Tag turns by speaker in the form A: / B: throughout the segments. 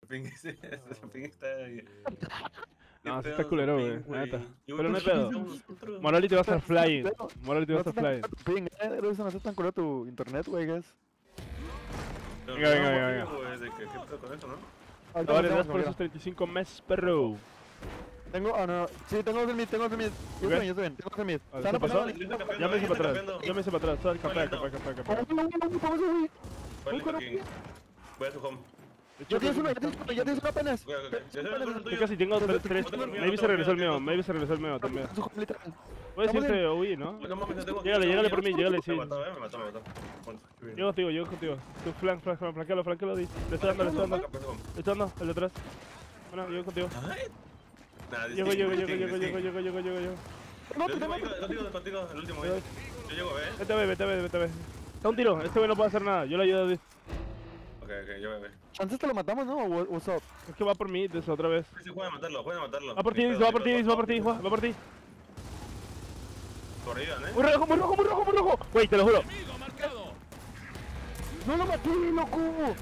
A: Ese ping está ahí.
B: No, sí
A: Qué
B: está
A: pedo,
B: culero,
A: ese
B: güey, la
A: ping,
B: neta.
A: güey. Yo
B: Pero no hay
A: creo que
B: pedo.
A: somos nosotros.
B: Morality va a estar flying.
C: Pero
B: Morality va a
C: no
B: estar
C: está
B: flying.
C: tan tu ping, eso no está tan culero tu internet, güey, guys.
A: Pero
B: Venga,
A: no,
B: venga,
A: motivo,
B: venga.
A: güey, de que qué pedo con eso, ¿no?
C: Ahorita
B: Vale,
C: nos
B: gracias
C: vemos,
B: por esos 35 meses, perro.
C: tengo, no, sí, tengo dos de mid, tengo dos de mid. Yo estoy bien, tengo dos de mid.
B: Vale,
C: Están
B: ¿qué pasó?
C: pasando.
A: Yo estoy campeando,
B: Ya me hice
A: estoy
B: para atrás.
A: campeando.
B: Ya me hice para atrás. Capea,
A: Vale,
B: capea, capea, capea.
A: Vale, King. Voy a su home.
C: Ya tienes uno, ya tienes uno apenas.
A: Ok, ok. Ya sé, el
B: Yo
A: tuyo.
B: casi tengo tres.
A: No tengo el mío,
B: Maybe
A: no
B: se
A: tengo
B: regresó el
A: el mío,
B: mío.
A: tengo
B: Maybe se regresó el mío también.
C: Su home literal.
B: Puedes irte OI, ¿no?
A: No mames, no tengo.
B: Llégale, llégale por mí, llégale, sí.
A: Me mató, me mató. Bueno,
B: Llego contigo, llego contigo. Tú flanquealo, di. Le estoy dando, Le estoy dando, el de atrás. Bueno, llego contigo.
A: Nada,
B: Llego.
A: Yo contigo, el último,
B: Voy.
A: Yo llego,
B: Vete a ver. Está un tiro, este güey no puede hacer nada. Yo le ayudo a Di.
A: Ok, yo ve.
C: Chances te lo matamos, ¿no? What's up?
B: Es que va por mí, desde otra vez.
A: Sí, puede matarlo.
B: Va por ti, va por ti.
A: Corridan,
B: Muy rojo. Güey, te lo juro.
C: ¡No lo maté, loco!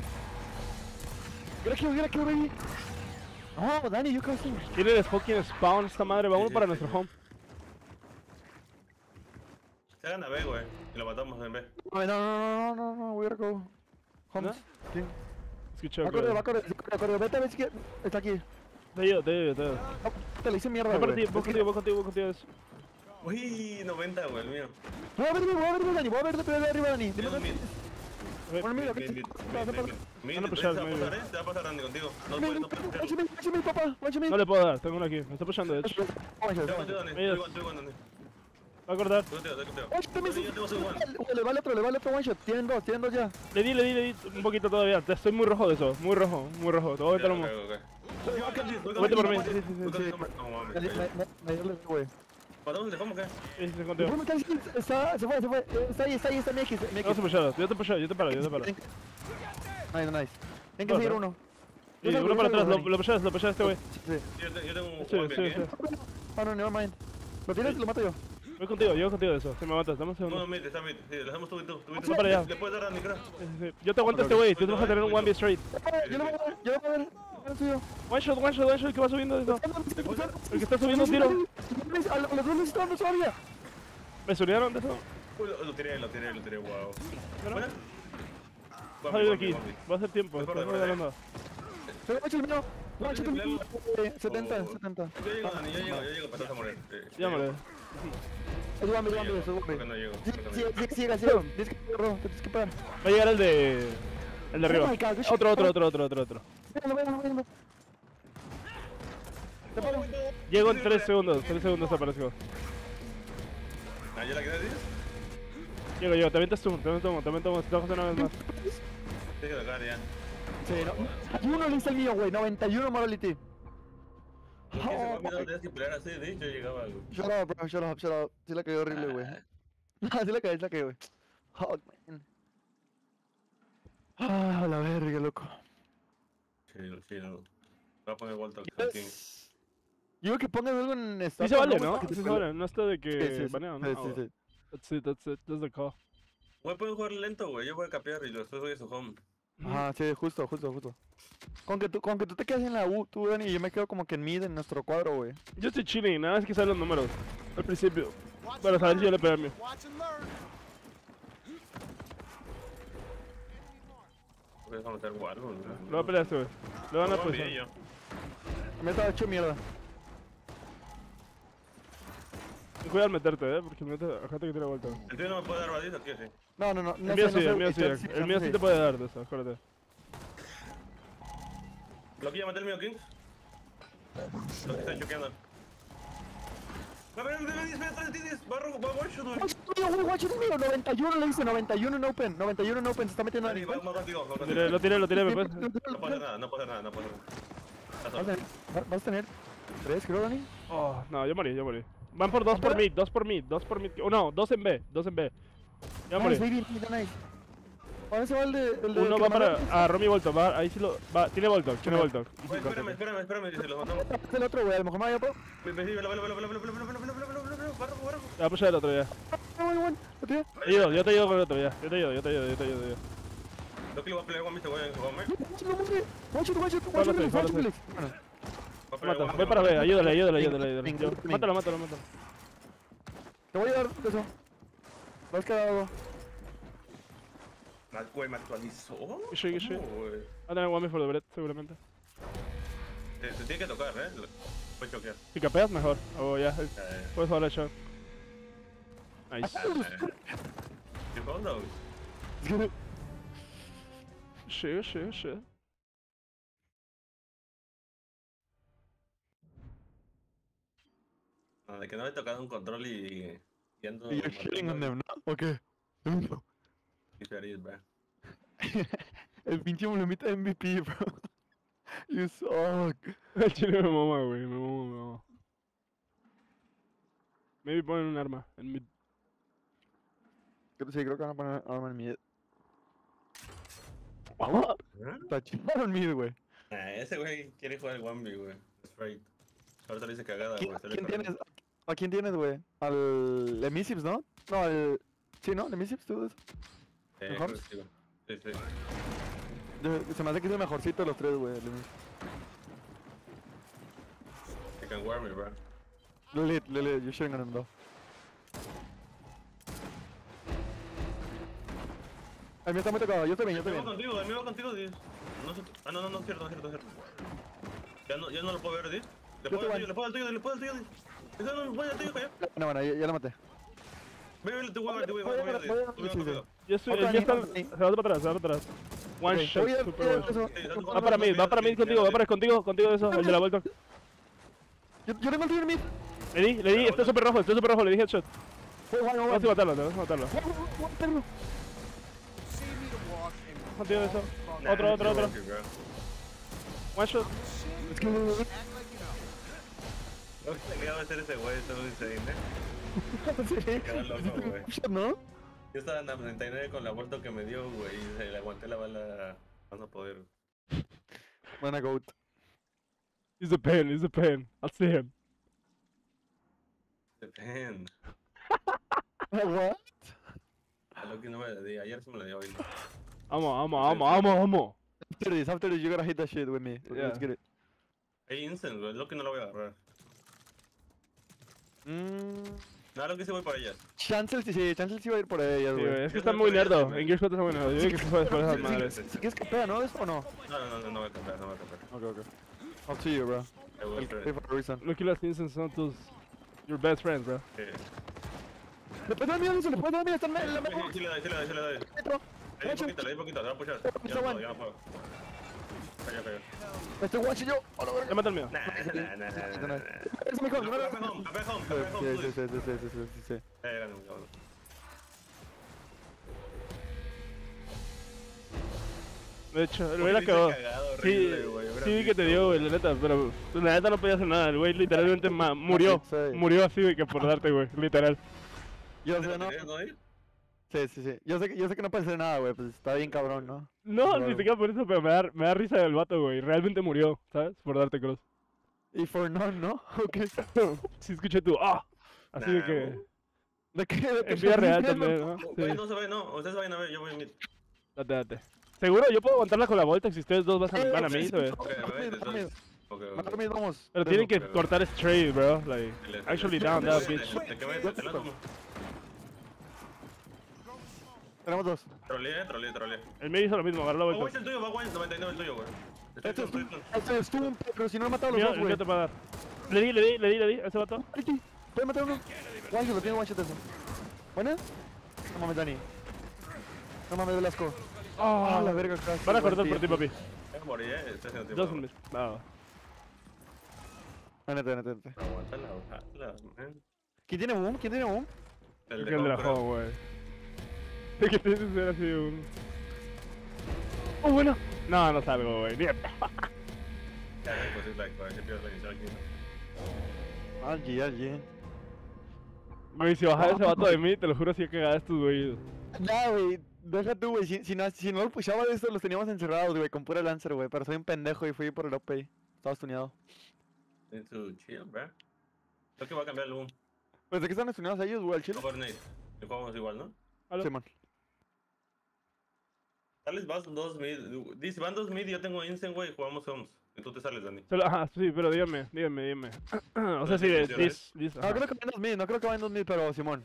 C: Get a kill, baby. No, Dani, yo casi.
B: Tiene el fucking spawn esta madre. Vamos para nuestro home.
A: Se hagan a B, güey. Y lo matamos en B.
C: No, we gotta go. Home.
B: ¿No?
C: Sí.
B: Escuché,
C: Va a correr, vete a ver si está aquí.
B: Te ayudo.
C: Te le hice mierda,
B: Voy por
C: güey.
B: ti, voy contigo.
A: Uy, 90, güey, el mío.
C: Voy a ver, Dani, voy a ver de arriba, Dani. Dime
A: Mid, mid.
C: Bueno, mira,
A: Mid,
C: ¿qué
A: mid,
B: No,
A: mid,
B: pues
A: se
B: ya,
A: va a
B: medio.
A: pasar, se va a pasar Randy contigo. No puedes,
C: papá,
B: No le puedo dar, tengo uno aquí. Me está pushando, de hecho.
A: Estoy contigo, Dani. Estoy con Dani.
B: Va a cortar.
A: Estoy contigo.
C: Watch,
A: Yo tengo su one.
C: le va el otro one shot. Tienen dos ya.
B: Le di un poquito todavía. Estoy muy rojo de eso. Muy rojo. Te voy a meter humo. Vete por mí. Sí.
A: No mames.
C: Me dio el güey.
A: ¿Matamos el home o qué?
B: Sí, contigo.
C: Se fue. Está ahí, está mi X.
B: Vamos a pusharlo. Yo te pusho, yo te paro.
C: Nice. Tienen que seguir uno.
B: Y uno para atrás, lo pushas este güey.
C: Sí.
A: Yo tengo un
B: Sí.
A: one,
C: Ah, no, never mind. ¿Lo tienes? Lo mato yo.
B: Voy contigo de eso. Si me matas, dame un segundo.
A: No, mid, está mid. Sí, lo hacemos tú y tú.
B: Voy para allá.
A: Le puedes dar a Randy, creo.
B: Sí. Yo te aguanto este güey. Tú vas a tener un 1v straight.
C: Yo lo voy a ver. El suyo.
B: One shot, que va subiendo de eso. El que está subiendo un tiro.
C: A los dos les está dando todavía.
B: Me solearon de eso.
A: Uy, lo tiré, wow.
B: Bueno,
A: Buena.
B: salir de aquí. Va a ser tiempo.
A: Voy por
B: Estamos
A: detrás.
B: hablando.
C: Se lo el mío. One shot el mío. 70.
A: Yo llego, Dani, yo llego, pero te vas a morir.
B: Llámale.
C: Es guambe.
A: Porque no llego.
C: Sigue. Tienes que parar.
B: Va a llegar el de arriba.
C: Oh my God,
B: Otro.
C: Véanlo.
B: Llego en 3 segundos aparezco.
A: ¿Ah, ya la quedé 10?
B: Llego, te avientas tú, te bajas una vez más.
A: Tienes que tocar ya.
C: Sí, no. Uno le hice el mío, güey. 91 morality.
A: ¿Por qué se me olvidó de pelear así? De hecho, llegaba algo.
C: Shut up, bro. Shut up. Sí la cagué horrible, güey. Sí la cagué, güey. Oh, man. Ah, la verga, loco.
A: Chill. Voy a poner vuelta al King.
C: Yo digo que pongas algo en esta.
B: Sí se vale, ¿no? Sí se vale, no está de que
C: Sí.
B: baneo, ¿no?
C: Sí.
B: That's it, that's the call.
A: Güey, pueden jugar lento, güey. Yo voy a capear y después voy a su home.
C: Ajá, sí, justo. Con que tú te quedes en la U, tú, Dani, y yo me quedo como que en mid en nuestro cuadro, güey.
B: Yo estoy chilling, nada más que salen los números. Al principio. Para saber si yo le pego a mí.
A: Voy a meter guardo, güey.
B: Lo va a pelear este güey. Lo van a
A: Pues
B: pusar.
A: yo.
C: Me estaba hecho mierda.
B: Cuidado al meterte, porque fíjate que tira vuelta.
A: ¿El tuyo no me puede dar baliza, tío? Sí.
C: No.
B: El mío sí, el mío sí te puede dar de eso, acuérdate.
A: ¿Lo que ya maté el mío, King? Lo que está choqueando. Va a ver, espera, 10, va one shot, güey.
C: Watch it mío, 91 le hice, 91 en open, se está metiendo
A: Dani,
C: Dani.
A: va más contigo.
B: Lo tiré, me puedes.
A: No pasa nada.
C: ¿Vas a tener 3, creo, Dani?
B: Oh, no, yo morí. Van por 2 por mid. Oh, no, 2 en B. Ya morí.
C: Nice. ¿Dónde se va el de
B: Uno va para. Ah, Romy Volto, va, ahí sí lo. Va, tiene Volto.
A: Güey, espérame, dice, los matamos.
C: Es el otro, güey, a lo mejor me vaya por.
A: Barro.
B: Ya, pues el otro ya.
C: Bueno, ¿lo tiene?
B: Yo te ayudo con el otro ya. Yo te ayudo.
A: Lo que le voy a pelear con este güey, Gómez.
B: Mata, ve para B, ayúdale. Yo, mátalo.
C: Te voy a dar eso. Lo has quedado.
A: Güey, me actualizó.
B: Sí.
A: ¿Cómo, güey?
B: Va a tener Whammy for the bread, seguramente.
A: Te tiene que tocar, Puedes choquear.
B: Si capeas, mejor. O ya, puedes jugar el shot. Nice.
A: ¿Qué onda, güey?
B: Sí.
A: No, de que no me he tocado un control y ando...
C: You're shitting on them, ¿no? ¿O qué?
A: Bro.
C: El pinche molemita MVP, bro. You suck.
B: El chile me mama, güey, me mama. Maybe ponen un arma en mid.
C: Sí, creo que van a poner arma en mid.
B: Ah,
C: Está chido en mid, güey.
A: Ese güey quiere jugar el 1v, güey. Straight. Ahorita le dice cagada, güey.
C: ¿Quién tienes? ¿A quién tienes, güey? Al Emisips, ¿no? No, al... Sí, ¿no? ¿Emisips tú? ¿Mejor?
A: Sí.
C: Se me hace que es el mejorcito de los tres, güey. el Emisips.
A: You can warm me, bro.
C: Lit, you're shooting on him, though. El mío está muy tocado, yo estoy bien.
A: El mío va contigo, Diz. No, cierto. Ya no lo puedo ver, Diz. Le puedo al tuyo, Diz. Ese no me puede al tuyo, calla.
C: Bueno, ya lo maté.
A: Ve, te voy a ver, Diz.
B: Yo estoy, el mío está, se va para atrás. One
C: Ok,
B: shot,
C: voy a-
B: super one.
A: Sí,
B: Va para mid contigo, de eso, el de la vuelta.
C: Yo tengo el tuyo en mid.
B: Le di, este es súper rojo, le di headshot. Vamos a matarlo.
C: Matarlo.
B: Contigo de eso. Otro. One shot.
C: Es que...
A: No tenía que ser ese güey, todo insane, Queda loco, güey.
C: ¿No?
A: Yo estaba en la 99 con la vuelta que me dio, güey, y se le aguanté la bala a no poder.
C: Buena goat.
B: He's a pain. I'll see him.
A: Depende.
C: What?
A: A lo que no me le di, ayer sí me le dio hoy.
B: Amo.
C: After this, you gotta hit that shit with me.
B: Yeah.
C: Let's get it.
A: Hey, instant, güey, lo que no lo voy a agarrar. Nada, lo que sí voy para ellas.
C: Chancel sí va a ir por ellas,
B: Sí,
C: güey.
B: güey, es que está muy nerdo. En Gears 4 está muy nerdo. Yo digo que se fue después de esas madres.
C: Si quieres que pega, ¿no? ¿Eso o no?
A: No voy a cambiar.
C: Okay. I'll see you, bro.
A: I will try.
C: Pay for a reason.
B: Look, las instances son tus... Your best friends, bro.
C: Le puedes dar miedo, Luis, le puedes dar miedo, está en la mejor.
A: Sí le doy.
C: Metro.
A: Le di poquito, te voy a pushar. Ya no puedo. Cayó.
C: Estoy watching yo. A la verga.
B: Ya mata el mío.
A: Nah.
C: Es mejor, no
A: Café home,
C: Sí.
A: Grande, cabrón.
B: De hecho, el güey la cagó. Sí, vi que te dio, güey, la neta, pero la neta no podía hacer nada. El güey literalmente murió. Murió así, güey, que por darte, güey, literal.
C: Yo sé, ¿no? Sí. Yo sé que no puede hacer nada, güey, pues está bien cabrón, ¿no?
B: No,
C: Claro.
B: ni siquiera por eso, pero me da risa del vato, güey. Realmente murió, ¿sabes? Por darte cross.
C: Y for none, ¿no? Ok.
B: Sí escuché tú, ¡ah! Así de que...
C: ¿De qué?
B: En vida real también, ¿no? Sí.
A: No se ve, no. Ustedes vayan a ver, yo voy a mid.
B: Date. Seguro, yo puedo aguantarla con la vuelta si ustedes dos van a mí, ¿sabes?
C: Vamos.
B: Pero tienen que cortar straight, bro. Like, actually down that bitch.
C: Tenemos dos.
A: Troleé.
B: El medio hizo lo mismo, agarró la
A: Va
B: vuelta.
A: el tuyo, va 99 el tuyo, güey.
C: Este es tú, pero si no he matado a los
B: Mira,
C: dos,
B: el
C: güey.
B: mío te va a dar. Le di a ese vato.
C: Aquí, puede matar uno. One shot, lo tiene one shot eso. ¿Buena? No mames, Dani. No mames, Velasco. Ah, la verga, casi.
B: Van a cortar por ti, papi.
A: Voy a morir, estoy haciendo tiempo.
B: Dos en mid. Va.
C: Neta.
A: Aguanta la man.
C: ¿Quién tiene boom?
B: El de la juego, güey. Es que tienes que ser así un... Oh, bueno. No salgo, güey. Mierda.
A: Ya, pues like, para que pierdas la inicial aquí.
C: Allí.
B: Güey, si bajas ese vato de mí, te lo juro, sí que cagada estos güeyes.
C: Ya, güey. Deja tú, güey. Si no lo pushaba de esto, los teníamos encerrados, güey, con pura Lancer, güey. Pero soy un pendejo y fui por el OP. Estaba stuneado.
A: Need to chill, bro. Creo que va a cambiar el boom.
C: Pues de qué están stuneados ellos, güey, al chile.
A: Overnight. Le jugamos igual, ¿no?
B: ¿Aló?
C: Simón.
A: Sales, vas 2 mid. Dice, van 2 mid y yo tengo Insane, güey, jugamos Homes. Y tú te sales, Dani.
B: Ajá, sí, pero dígame. O sea, sí,
C: No creo que vayan 2000, no creo que vayan 2000, pero Simón.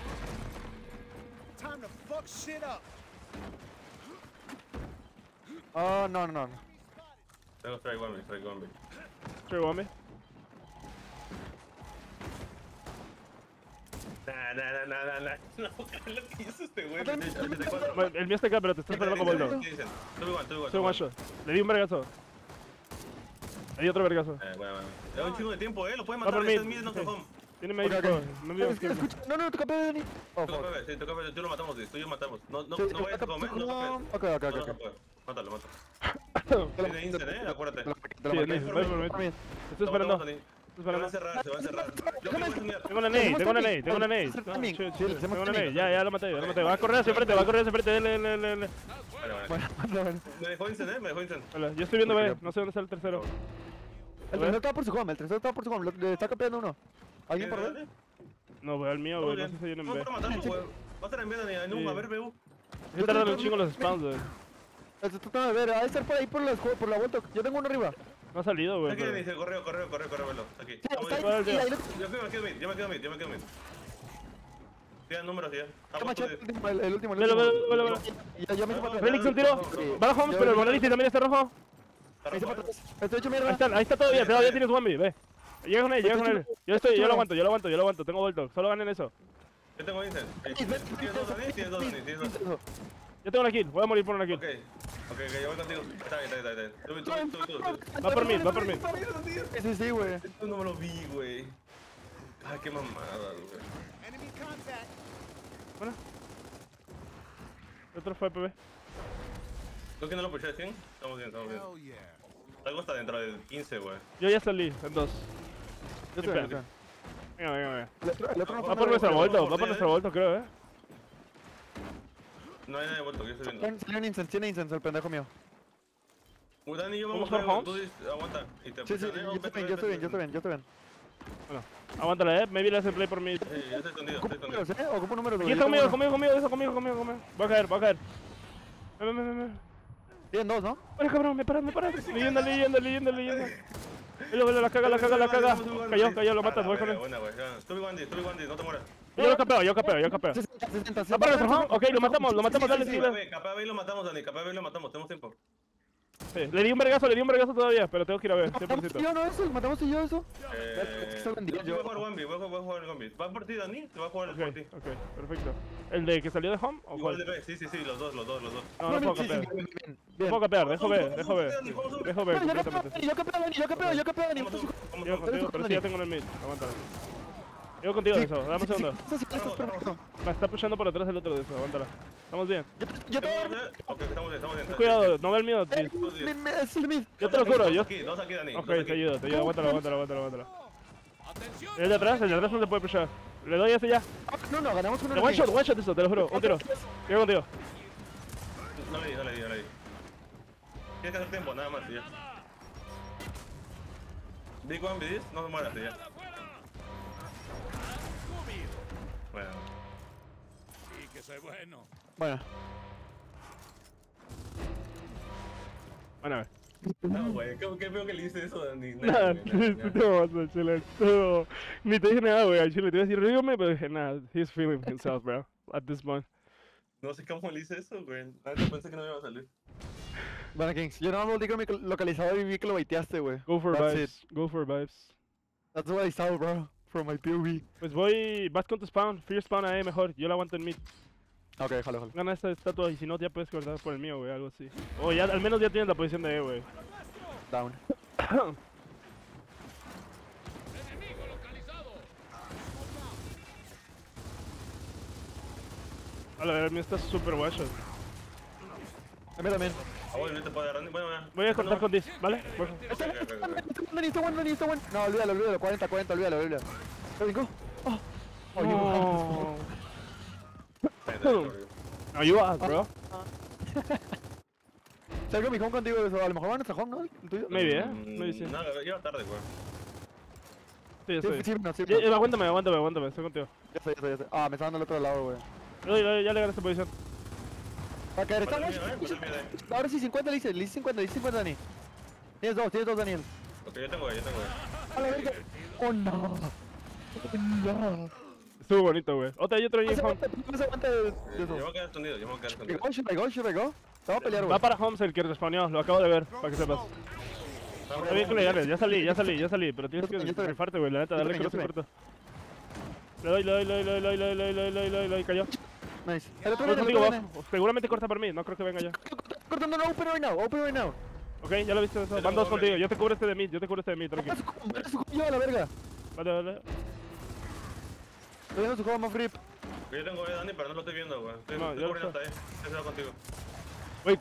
C: Oh, no.
A: Tengo strike one,
B: Trey Wame.
A: Nah. No, lo que hizo este güey.
B: El mío está acá, pero te estás esperando como el dog. Soy one shot. Le di un vergazo. Le di otro vergazo.
A: Bueno. Da un chingo de tiempo, lo pueden
B: Va
A: matar.
B: por
A: Este es
B: mid.
A: mid, no se home.
B: Tiene medio no me
C: Escucha, no, tu capé, Dani. Oh, fuck.
A: Sí, tú lo matamos, tú y yo matamos. No
C: Sí,
A: vayas a comer, no
C: Ok.
A: Mátalo.
C: Te lo-
A: Tiene Insane, acuérdate.
C: te lo
B: Sí,
C: marqué.
B: nice, voy por mid. Estoy esperando.
A: Se va a encerrar. Yo quiero enseñar.
B: Tengo una nade. Tengo una nade. No, chill. Tengo una nade. Ya lo maté. Va a correr hacia frente. Dale.
A: Vale. Me dejó Insane,
B: Hola, yo estoy viendo B. No sé dónde está el tercero.
C: El tercero estaba por su home, le está capeando uno. ¿Alguien por ver?
B: No, güey, al mío, güey. No sé si hay en
A: No,
B: B.
A: para matarlo, güey. Va a estar en B, Dani. A ver, BU.
B: Estoy tardando un chingo los spawns, güey.
C: Estoy tratando de ver, ha de estar por ahí por la vuelta. Yo tengo uno arriba.
B: No ha salido, güey.
A: Aquí
B: pero-
A: dice, correo, velo. Aquí.
C: Sí, está
A: Vamos,
C: ahí,
B: ¿cuál es el
C: ahí,
A: Yo me quedo mid. Tienen números ya.
C: Toma, chat, el último.
B: Velo.
C: Ya me hice para atrás.
B: Felix, un tiro. Va a Homes, pero el Monolith también está rojo.
C: Me hice para atrás. Estoy hecho mierda.
B: Ahí está todavía tienes Wambi, ve. Llega con él. Yo lo aguanto. Tengo Voltog, solo ganen eso.
A: Yo tengo Insane. Tienes dos, Dani.
B: Yo tengo una kill, voy a morir por una kill.
A: Ok, yo voy contigo. Está bien. Tú.
B: Va por mid.
C: Sí, güey.
A: Esto no me lo vi, güey. Ay, qué mamada, güey.
B: Bueno. El otro fue PB.
A: ¿Tú que no lo pusiste 100? Estamos bien. Algo está dentro del 15, güey.
B: Yo ya salí, en 2.
C: Yo estoy bien.
B: Venga.
C: El otro no
B: Va por nuestra Voltog, creo,
A: No hay nadie vuelto, yo estoy viendo.
C: Tiene incense, el pendejo mío.
A: Dani y yo
B: ¿Vamos
A: vamos
B: por
A: a
B: Homes?
A: tú dices, aguanta. Y te
C: Sí, yo estoy bien.
B: Bueno, aguántala, maybe le hacen play por mid.
A: Yo estoy escondido.
C: ¿Ocupo números, ¿Ocupo números?
B: Aquí está conmigo. Va a caer. Ven.
C: Tienen dos, ¿no?
B: Para, cabrón, me paras. Leyenda. Velo, la caga. Cayó, lo matas, voy con él.
A: Buena, güey. Estuve Wandy, no te mueras.
B: Yo lo capeo.
C: 60.
B: ¿Va para nuestro home? Ok, lo matamos, dale, sí.
A: Capaz y lo matamos, Dani. Tenemos tiempo.
B: Sí, le di un vergazo todavía, pero tengo que ir a ver, 100%.
C: Matamos y yo eso.
A: Yo voy a jugar Wanby, voy a jugar Wanby. ¿Va por ti, Dani? Te va a jugar por ti.
B: Ok, perfecto. ¿El de que salió de home o
A: Igual
B: cuál?
A: de B, sí, los dos.
B: No puedo capear. No puedo capear, dejo ver.
C: Yo capeo, Dani.
B: Llego contigo, pero sí ya tengo en el mid, aguántalo. Llego contigo de eso, dame un segundo. Me está pushando por detrás el otro de eso, aguántala. Estamos bien.
C: Yo te
A: Ok, estamos bien.
B: Cuidado, no ve el mío, tío.
C: Es el mid.
B: Yo te lo juro, yo.
A: Dos aquí, Dani.
B: Ok, te ayudo, aguántalo. El de atrás no se puede pushar. Le doy ese ya.
C: No, ganamos uno.
B: One shot eso, te lo juro, un tiro. Llego contigo.
A: No le di. Tienes que hacer tiempo, nada más, y ya. Big One, BDs, no se mueras, ya. Bueno.
D: Sí, que soy bueno.
C: Bueno.
B: Bueno, a ver.
A: No, güey, qué feo que le hice eso, Dani.
B: No, ni te dije nada, güey, al chile te iba a decir, dígame, pero dije, nah, he's feeling himself, bro, at this point.
A: No sé cómo le hice eso, güey. Antes pensé que no me iba a salir.
C: Bueno, Kings, yo no digo mi localizador y vi que lo baiteaste, güey.
B: Go for
C: That's
B: vibes,
C: it.
B: go for vibes.
C: That's what I saw, bro, from my POV.
B: Pues vas con tu spawn, fear spawn ahí mejor, yo lo aguanto en mid.
C: Ok, jalo.
B: Gana esta estatua y si no ya puedes cortar por el mío, güey, algo así. O ya, al menos ya tienes la posición de E, güey.
C: Down.
B: A ver, el mío está super one shot.
C: A mí también.
A: Ah, bueno, no te puedo agarrar. Bueno,
B: Voy a cortar con 10, ¿vale? Por favor.
C: Está bueno. No, olvídalo. 40, olvídalo. ¿Lo brincó? Oh,
B: No. No, you ass, bro.
C: Salgo mi home contigo, eso. A lo mejor va a nuestra home, ¿no? ¿El tuyo?
B: Maybe, maybe sí.
A: No, lleva tarde, güey.
B: Sí, estoy.
C: Sí.
B: Aguántame, estoy contigo.
C: Ya sé. Me está dando al otro lado, güey.
B: Ya le gané esta posición.
C: Va a caer, está
A: Mata
C: one
A: el mío,
C: shot.
A: mata el mío,
C: Ahora sí, 50 le hice 50, Dani. Tienes dos, Daniel.
A: Ok, yo tengo.
C: A la verga. Oh no. Oh no.
B: Estuvo bonito, güey. Otra y otro
C: No
B: ahí,
C: se
B: home.
C: aguanta, no se aguanta de
A: Yo
C: eso.
A: me voy a quedar escondido,
C: Should I go? Te va a pelear,
B: Va
C: güey.
B: para Homes el que respawneó, lo acabo de ver, para que sepas. Está bien con legales, ya salí, pero tienes que rifarte, güey, la neta, dale corto. Le doy, cayó.
C: Nice. El otro
B: Voy
C: viene,
B: contigo,
C: viene.
B: seguramente corta por mí, no creo que venga ya.
C: Cortando, no, open right now.
B: Ok, ya lo viste eso, van dos contigo, yo te cubro este de mí, tranqui.
C: Mata su combo, a la verga.
B: Vale.
C: Estoy viendo su juego más flip.
A: Yo tengo Dani, pero no lo estoy viendo, güey.
B: No,
A: Estoy
B: yo lo
A: corriendo
B: sé.
A: hasta ahí. Estoy contigo.
B: Güey,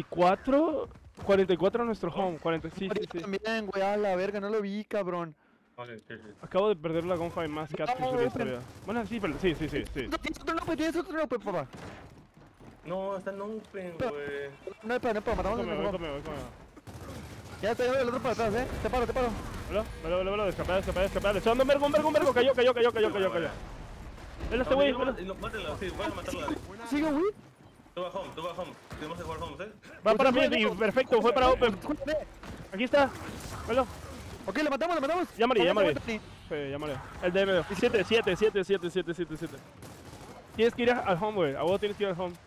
B: 44 nuestro home, 40, sí.
C: También, güey, a la verga, no lo vi, cabrón.
A: Vale, sí.
B: Acabo de perder la gunfight más catfish de la historia. Bueno, sí, pero sí.
C: Tienes otro nope, papá.
A: No, está en open, güey.
C: No hay para, matamos
B: Come.
C: Ya te llevo el otro para atrás, Te paro.
B: Velo, escapar. Le estoy dando un vergo, cayó. Él este güey,
A: Mátelo, sí, voy a matarlo, Dani.
C: Sigue, güey.
A: Tú vas home. Tenemos que jugar home,
B: va para mí, y perfecto, fue para open. Aquí está, velo.
C: Ok, le matamos.
B: Ya morí. Sí, ya morí. El DM, 7. Tienes que ir al home, güey, a vos tienes que ir al home.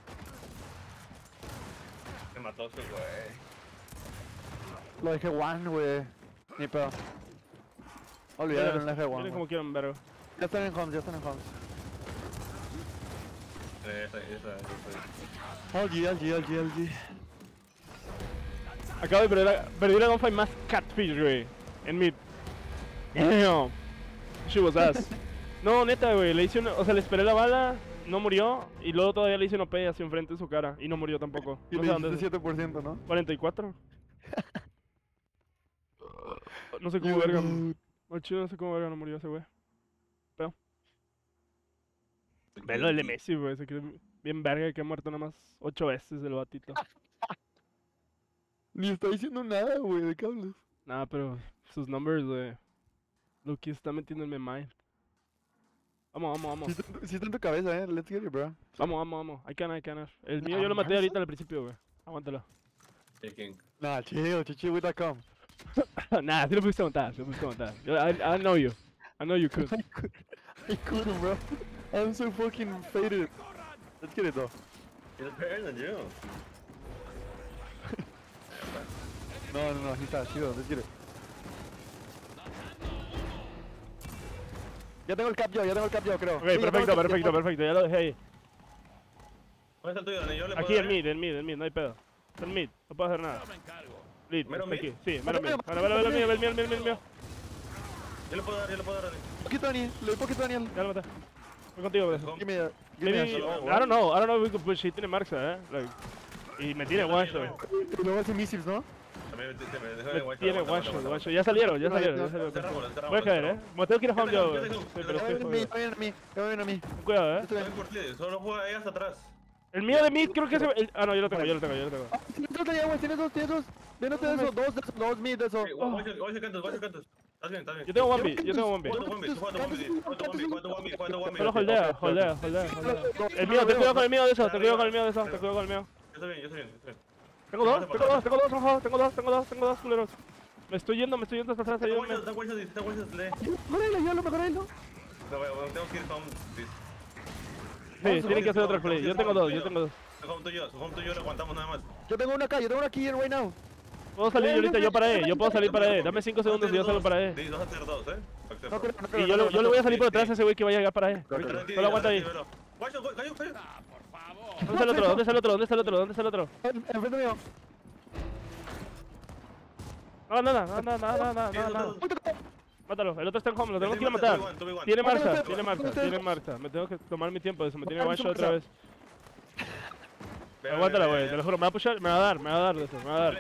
A: Me mató ese güey.
C: Lo dejé one, güey. Ni pedo. Olvídalo, lo dejé one.
B: Miren como quieran, vergo.
C: Ya están en homes.
A: Esa.
C: LG.
B: Acabo de perder la gunfight más catfish, güey. En mid. Damn. She was ass. No, neta, güey. Le hice una. O sea, le esperé la bala. No murió. Y luego todavía le hice un OP hacia enfrente de su cara. Y no murió tampoco.
C: Y
B: No sé
C: le
B: dónde es.
C: hiciste 7%, ¿no?
B: 44. No sé cómo verga. Al chido no sé cómo verga no murió ese güey. Pero. Velo el de Messi, güey. Se cree bien verga que ha muerto nada más 8 veces el batito.
C: Ni está diciendo nada, güey, de cables.
B: Nah, pero sus numbers, güey. Lucky está metiendo en mi mind. Vamos.
C: Sí está en tu cabeza, Let's get it, bro.
B: Vamos. I can. El mío yo lo maté ahorita al principio, güey. Aguántalo.
A: Hey, King.
C: Nah, chill.com.
B: Nah, sí lo pudiste montar, I know you. I know you could.
C: I couldn't, bro. I'm so fucking faded. Let's get it, though.
A: He's better than you.
C: No, sí está, chido, let's get it. Ya tengo el cap yo, creo.
B: Ok, perfecto, ya lo dejé ahí.
A: ¿Dónde está el tuyo, Dani? Yo le puedo
B: Aquí
A: dar,
B: en mid, no hay pedo. Está en mid, no puedo hacer nada.
D: Yo me encargo.
B: Lead,
A: ¿Mero
B: está
A: mid?
B: aquí, sí, mero mid.
C: Mero
B: Vale, el mío.
A: Yo le puedo dar, Dani.
C: Poquito Daniel, le doy poquito Daniel.
B: Ya lo maté. Voy contigo, bro.
C: Give me a
B: Maybe,
C: shot.
B: I don't know if we could push, he tiene marxa, like. Y me tiene one shot.
C: Y luego hace missiles, ¿no?
A: También
B: Me tiene one shot. Ya salieron.
A: Cerrámoslo.
B: Voy a caer, me tengo que ir a home yo, güey. Sí, pero
C: Ya
B: estoy
C: vienen
B: jodido.
C: a mí.
B: Cuidado,
C: Estoy bien.
A: Por ti, solo juega ahí hasta atrás.
B: El mío de mid creo que es ah, no, yo lo tengo.
C: Tienes dos. Vénate de esos, dos mid de esos.
A: Voy a cantos. Estás bien.
B: Yo tengo one B.
A: Juega
B: Solo holdea. El mío, te cuido con el mío de eso, te cuido con el mío.
A: Yo estoy bien.
B: Tengo dos, culeros. Me estoy yendo hasta atrás, ayúdame.
A: Está guachos, lee.
C: Mejor él, ¿no?
A: No, tengo que ir home.
B: Sí, tienen que hacer otra play. Yo tengo dos.
A: Su home tuyo lo aguantamos nada más.
C: Yo tengo una aquí right now.
B: Puedo salir ahorita, yo puedo salir para E. Dame 5 segundos y yo salgo para E.
A: Sí, vas a hacer dos,
C: No creo,
B: Y yo le voy a salir por detrás a ese güey que vaya a llegar para E. Solo aguanta ahí.
A: Guacho, cayó.
B: ¿Dónde está el otro?
C: Enfrente mío.
B: No, nada. Mátalo, el otro está en home, lo tenemos que ir a matar. Tiene marcha. Me tengo que tomar mi tiempo de eso, me tiene one shot otra vez. Aguántala, güey, te lo juro, me va a pushar, me va a dar de eso,
A: Guacho.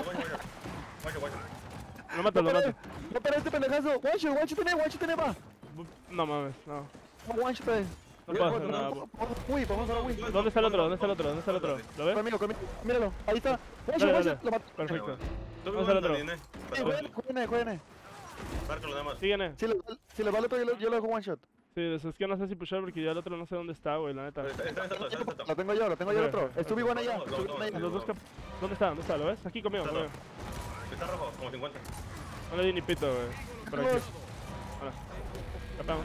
B: Lo mato.
C: No, pero este pendejazo. Guacho tiene va.
B: No mames, no.
C: Guacho tiene.
B: No puedo hacer nada.
C: Uy, vamos a la Wii.
B: ¿Dónde está el otro? ¿Lo ves?
C: Conmigo. Míralo. Ahí está.
B: Dale.
C: Guacho. Lo mato.
B: Perfecto.
A: Tú
B: Vamos al otro.
C: Jueguen.
A: Márcalo nada más.
B: Sígueme.
C: Si le vale todo, yo le hago one shot.
B: Sí, es que no sé si pushar porque ya el otro no sé dónde está, güey, la neta.
C: Lo tengo yo el otro. Estuve igual allá.
B: Los dos ¿Dónde está? ¿Dónde está? ¿Lo ves? Aquí conmigo, conmigo.
A: Está rojo, como 50.
B: No le di ni pito, güey. Por aquí. Hola. Escapamos.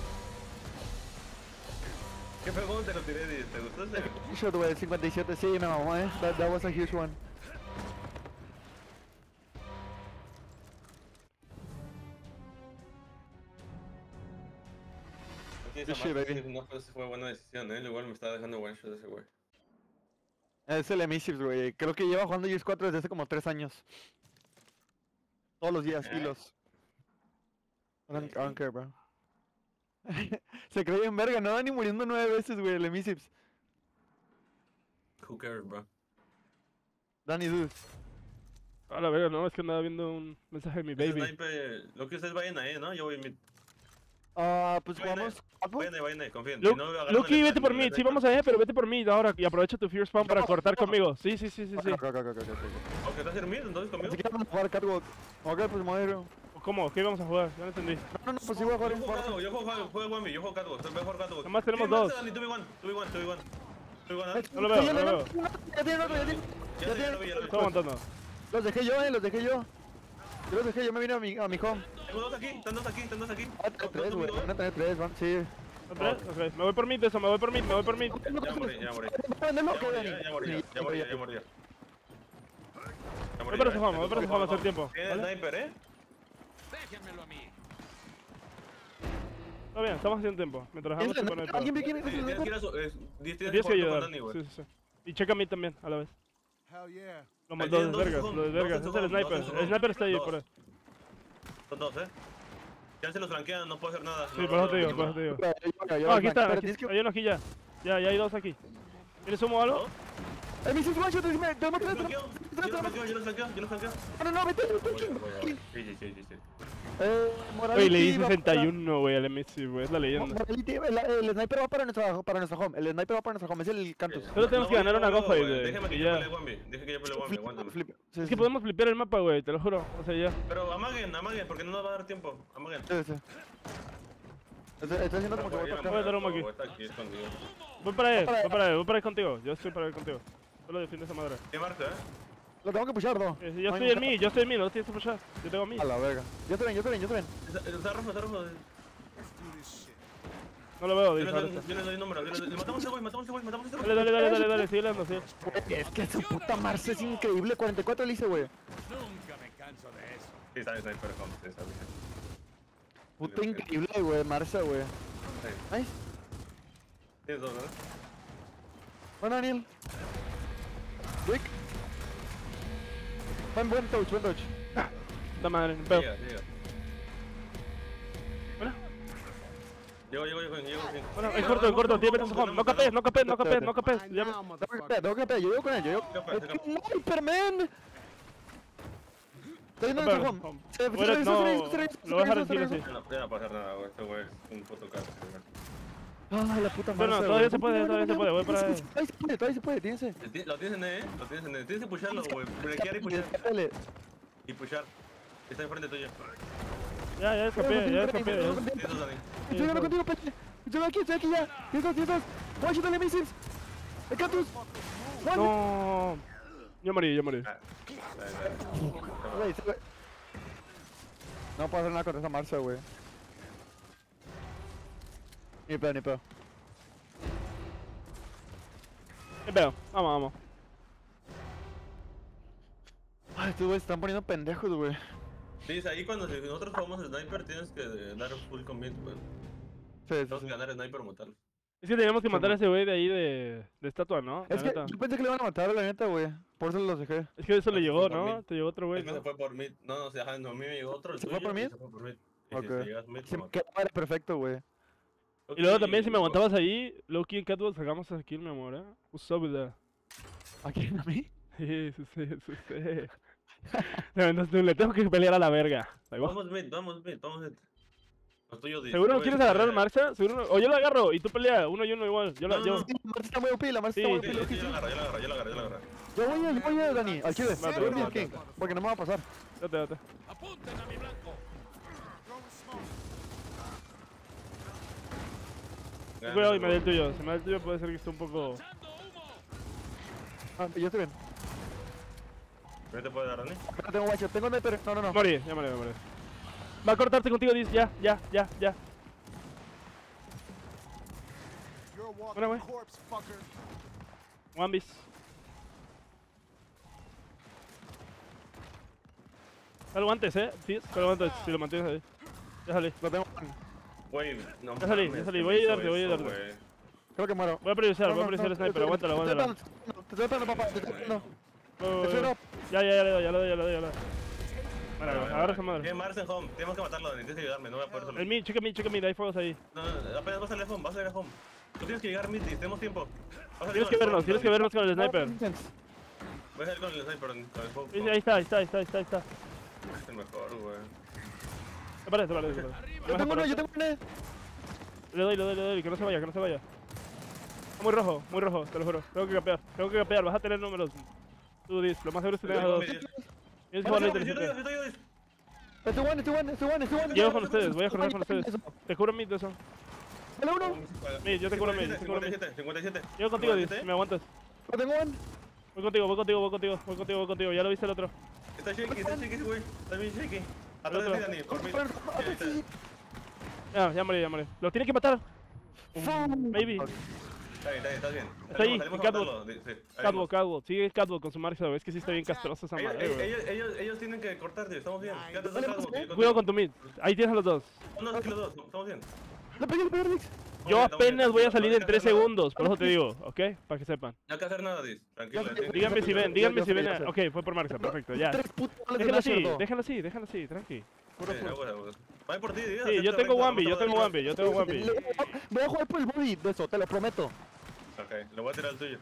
A: ¿Qué pegón te lo tiré, Di? ¿Te gustó ese?
C: Shot, güey, 57, sí, me mamó, That was a huge one.
A: Esa
C: Sí,
A: marca,
C: baby.
A: no, pues fue buena decisión, Igual me estaba dejando one shot ese güey.
C: Es el Emissives, güey. Creo que lleva jugando Gears 4 desde hace como 3 años. Todos los días, hilos. I don't care, bro. Se cree en verga, no va ni muriendo 9 veces, güey, el Emissives.
A: Who cares, bro?
C: Danny Dude.
B: A la verga, no, es que andaba viendo un mensaje de mi
A: Ese
B: baby.
A: sniper, lo que ustedes vayan ahí, ¿no? Yo voy mid.
C: Pues
A: Vayan
C: jugamos.
A: Vayan ahí, confíen.
B: Lu-
A: Si no, agarran
B: Lucky,
A: el-
B: vete por
A: el
B: mí. Sí,
A: sniper.
B: vamos allá, pero vete por mí ahora y aprovecha tu Fear Spawn para cortar conmigo. Sí.
C: Ok.
A: Ok, ¿estás en mid? Entonces conmigo.
C: Si quieres jugar Catwalk. Ok, pues muero.
B: ¿Cómo? ¿Qué íbamos a jugar? Ya no entendí.
C: No, pues sí voy a jugar
A: Yo
C: un
A: juego
C: par.
A: Catwalk, yo juego Wambi, yo juego Catwalk, soy mejor Catwalk.
B: Nomás tenemos
A: ¿Quién
B: dos.
A: más, Dani? 2v1, 2v1.
B: No lo veo,
C: Ya
B: no lo veo.
C: tiene otro, ya tiene.
A: Ya lo vi.
B: Estoy aguantando.
C: Los dejé yo, los dejé yo. Yo los dejé, yo me vine a mi home.
A: Tengo dos aquí, están dos aquí.
C: Ah, tengo 3, güey. Van a tener 3, van, sí.
B: ¿Otra vez? Ok, me voy por mid de eso, me voy por mid.
A: Ya morí.
B: Voy para su home, a hacer tiempo.
A: Tiene
B: ¿Vale?
A: sniper,
D: Déjenmelo a mí.
B: Está bien, estamos haciendo tiempo. Mientras dejamos tiempo en el
C: ¿Alguien ve quién es
A: Tienes
C: el
A: que ir a su... Tienes
B: Tienes que
A: jugar con
B: ayudar.
A: Dani, güey.
B: Sí. Y checa a mí también, a la vez.
D: Hell yeah.
B: Lo
A: Ahí
B: mandó
A: tienen
B: de
A: dos
B: vergas,
A: en su
B: lo de
A: home,
B: vergas.
A: dos
B: Es
A: en
B: el
A: su home,
B: sniper.
A: dos en su
B: El sniper está ahí,
A: home.
B: por ahí.
A: Son dos, Ya se los flanquean, no puedo hacer nada.
B: Sí, por eso te digo, por eso te digo.
C: Yo,
B: No, aquí está,
C: pero
B: aquí,
C: tienes que...
B: hay uno aquí ya. Ya hay dos aquí. ¿Tienes humo o algo?
C: Me hiciste one shot, me tengo
A: Yo
C: 3.
A: los flanqueo.
C: No, vete.
A: Sí.
B: Oye, le di
C: Morality va
B: 61, güey, al MC, güey, es la
C: para-
B: leyenda.
C: Morality, el sniper va para nuestro home. El sniper va para nuestro home, es el Cantus.
B: Solo tenemos que ganar una gunfight, güey.
A: Déjame que
B: y
A: yo
B: ya.
A: pelee Wambi. Deja que yo pelee Wambi, aguántame.
C: Sí,
B: Es que podemos flipear el mapa, güey, te lo juro. O sea, ya.
A: Pero amaguen, porque no nos va a dar tiempo. Amaguen.
C: Sí. Estoy haciendo como que voy para
B: Voy a
C: acá.
B: dar humo aquí.
A: Está aquí escondido.
B: Voy para ahí contigo. Yo estoy para ir contigo. Solo defiende esa madre.
A: ¿Qué marca,
C: Lo tengo que pushar, ¿no?
B: Yo estoy en mí, no tienes que pushar. Yo tengo a mí.
C: A la verga. Yo te ven.
A: Está rojo.
B: No lo veo,
A: Yo
B: dice. ahora está.
A: les doy número. Le matamos a ese güey,
B: Dale, sigue dando, sigue.
C: Es que su puta Marce es increíble. 44 le hice, güey.
D: Nunca me canso de eso.
A: Sí, sabes, sniper, como se sabe.
C: Puta increíble, güey. Marce, güey. Nice.
A: Tienes dos, ¿verdad?
C: Bueno, Daniel. Rick. Buen touch.
B: La madre, pedo.
A: Llega.
B: Bueno,
A: Llego.
B: bueno, es corto, tiene vete a su home. No capes. Ya me-
C: Tengo que pegar. Yo llego con él. ¡Hyperman! Estoy yendo en su home.
B: Lo voy a dejar en tiro, sí.
A: Ya no puede hacer nada, güey. Este güey es un puto caso.
C: Ah, la puta
B: Bueno,
C: Marce,
B: todavía
C: güey.
B: se puede, voy para ahí.
C: Todavía se puede, tienes.
A: Lo tienes en Tienes que pusharlo, güey. Brequear y pushar.
C: Escápale.
A: Y pushar. Está enfrente tuyo.
B: Ya escapé.
A: Tienes dos, Dani.
C: Estoy yendo contigo, Peche. Estoy aquí ya. Tienes dos. One shot de missiles. El Cantus. One.
B: No. Yo morí.
C: Güey, no puedo hacer nada contra esa Marce, güey. Ni pedo.
B: Vamos.
C: Ay, estos güeyes se están poniendo pendejos, güey.
A: Sí, ahí cuando nosotros jugamos sniper tienes que dar full commit, güey. Tenemos que ganar sniper o matarlo.
B: Es que teníamos que matar a ese güey de ahí de estatua, ¿no? La
C: Es que
B: neta.
C: yo pensé que le iban a matar, la neta, güey. Por eso los dejé.
B: Es que eso le llegó,
A: por
B: ¿no?
A: mí.
B: Te llegó otro güey,
A: Es que se
B: ¿no?
A: fue por mid. No, a mí me llegó otro. El
C: ¿Se fue
A: tuyo,
C: por
A: y
C: mid?
A: Se fue por mid. Y
C: Ok.
A: si llegas mid,
C: Se
A: lo
C: me
A: matas.
C: quedó madre perfecto, güey.
B: Y luego también si me aguantabas ahí, Loki en Catwalk sacamos a kill, mi amor, ¿eh? What's up with that?
C: ¿A quién? ¿A mí?
B: Sí. Le tengo que pelear a la verga. Ahí va.
A: Vamos mid. Los tuyos
B: ¿Seguro no quieres agarrar marcha? ¿Seguro no? O yo lo agarro y tú peleas, uno y uno igual. Yo la,
A: No,
B: yo.
A: no.
C: Sí, la Marce está muy OP, la Marce
B: Sí,
C: está muy
A: Sí,
C: OP.
A: yo la agarro.
C: Yo voy a Dani, al chile.
B: Mate,
C: Voy a
B: mate.
C: King, porque no me va a pasar.
D: Apunten a mi blanco.
B: Cuidado y me da el tuyo. Si me da el tuyo puede ser que esté un poco...
C: Ah, yo estoy bien.
A: ¿No te puede dar, Dani?
C: No tengo guacho, tengo sniper. No, no, no.
B: Morí, ya morí, ya morí. Va a cortarte contigo, Diz. Ya.
D: You're a
B: Bueno,
D: walking
B: güey.
D: corpse, fucker.
B: One Piece. Algo antes, Diz. Algo antes, si lo mantienes ahí. Ya salí.
C: Lo tengo.
A: Güey, no
B: Ya salí,
A: mames,
B: ya salí.
A: ¿qué
B: Voy a
A: me hizo
B: ayudarte, voy a
A: eso,
B: ayudarte.
A: güey?
C: Creo que muero.
B: Voy a priorizar el sniper. Aguántalo, aguántalo.
C: Te estoy esperando, papá. Te estoy esperando.
B: Oh,
C: Te estoy
B: ya le doy. Bueno, agarra esa madre.
A: Tiene Mars en home, tenemos que matarlo, Dani, tienes que ayudarme, no voy a poder solo.
B: El mid, checa mid, hay fuegos ahí.
A: No, apenas vas a salir a home, Tú tienes que llegar mid, tenemos tiempo. Vas a
B: Tienes que
A: salir
B: vernos con el sniper.
A: Voy a salir con el sniper, con el fuego.
B: Sí, ahí está.
A: Es el mejor, güey.
B: Te parece.
C: Yo tengo uno, yo tengo uno.
B: Le doy, que no se vaya. Está muy rojo, te lo juro. Tengo que capear, vas a tener números. Tú Diz, lo más seguro es que tengas dos. Tienes que jugar la inteligencia.
C: Estoy bueno.
B: Llego con ustedes, voy a correr con ustedes. Te cubro mid de eso.
C: Dale uno.
B: Mid, yo te cubro mid.
A: 57.
B: Llego contigo, Diz, si me aguantas.
C: Lo tengo one.
B: Voy contigo, ya lo viste el otro.
A: Está shaky, güey. Está bien shaky. Atrás de ti, Dani, por mí.
B: Ya morí. Los tienes que matar. Maybe.
A: Está bien, estás bien.
B: Está ahí,
A: Salimos
B: en
A: a matarlo, sí, ahí vamos.
B: Catwalk. Sigue Catwalk con su marcha, es que sí está bien castrosa esa madre, güey.
A: Ellos tienen que cortar, tío, estamos bien. Quédate
C: Vale,
A: atrás,
C: pues,
A: Catwalk,
B: Cuidado con tu mid. Ahí tienes a los dos.
A: No, aquí los dos, estamos bien.
C: Le pegué, Rix.
B: Yo
A: Estamos bien,
B: apenas voy a
A: no
B: salir
A: hay
B: en
A: que
B: 3
A: hacer nada.
B: segundos, por eso te digo, ¿ok? Para que sepan.
A: No hay que hacer nada, Diz. Tranquilo.
B: Díganme si ven.
C: Ya sé.
B: Ok, fue por marcha, perfecto, ya.
C: 3 putos goles de
B: Déjenlo
C: Nasher,
B: así, tranqui.
A: Va por ti, Diz.
B: Sí, yo tengo Wambi.
C: Voy a jugar por el body de eso, te lo prometo.
A: Ok, le voy a tirar el tuyo.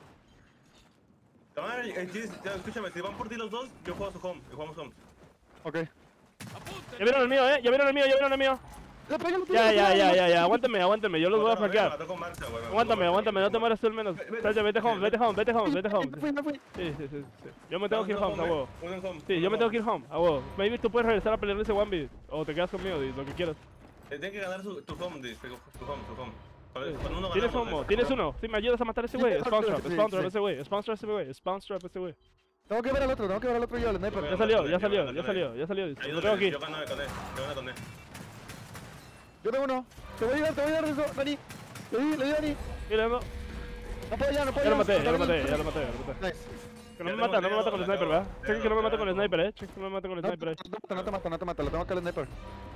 A: Escúchame, si van por ti los dos, yo juego su home, y jugamos home.
C: Ok.
B: Ya vieron el mío, ya vieron el mío.
C: Le pegué, lo
B: Ya, aguántame, yo los voy a flanquear.
A: Mató con Marcha, güey.
B: Aguántame, no te mueras tú al menos. Sasha, vete home.
C: Me fui.
B: Sí. Yo me tengo que ir home, a huevo.
A: Uno en home.
B: Sí, yo me tengo que ir home, a huevo. Maybe tú puedes regresar a pelear ese Wambi. O te quedas conmigo, Diz, lo que quieras.
A: Tiene que ganar tu home, Diz. Tu home. Con uno
B: ¿Tienes
A: ganamos,
B: uno?
A: Diz.
B: ¿Tienes uno? Sí, me ayudas a matar a ese güey. Spawn trap ese güey. Spawn trap ese güey.
C: Tengo que ver al otro yo, el sniper.
B: Ya salió, Diz. Lo tengo aquí.
A: Yo gano con él.
C: Yo tengo uno. Te voy a ayudar eso, Dani. Le di, Dani.
B: Mira, no.
C: No puedo ya.
B: Ya lo maté.
C: Nice.
B: Que no me mata con el sniper, ¿verdad? Chequen que no me mata con el sniper, Chequen que no me mata con el sniper,
C: No te mata, lo tengo que el sniper.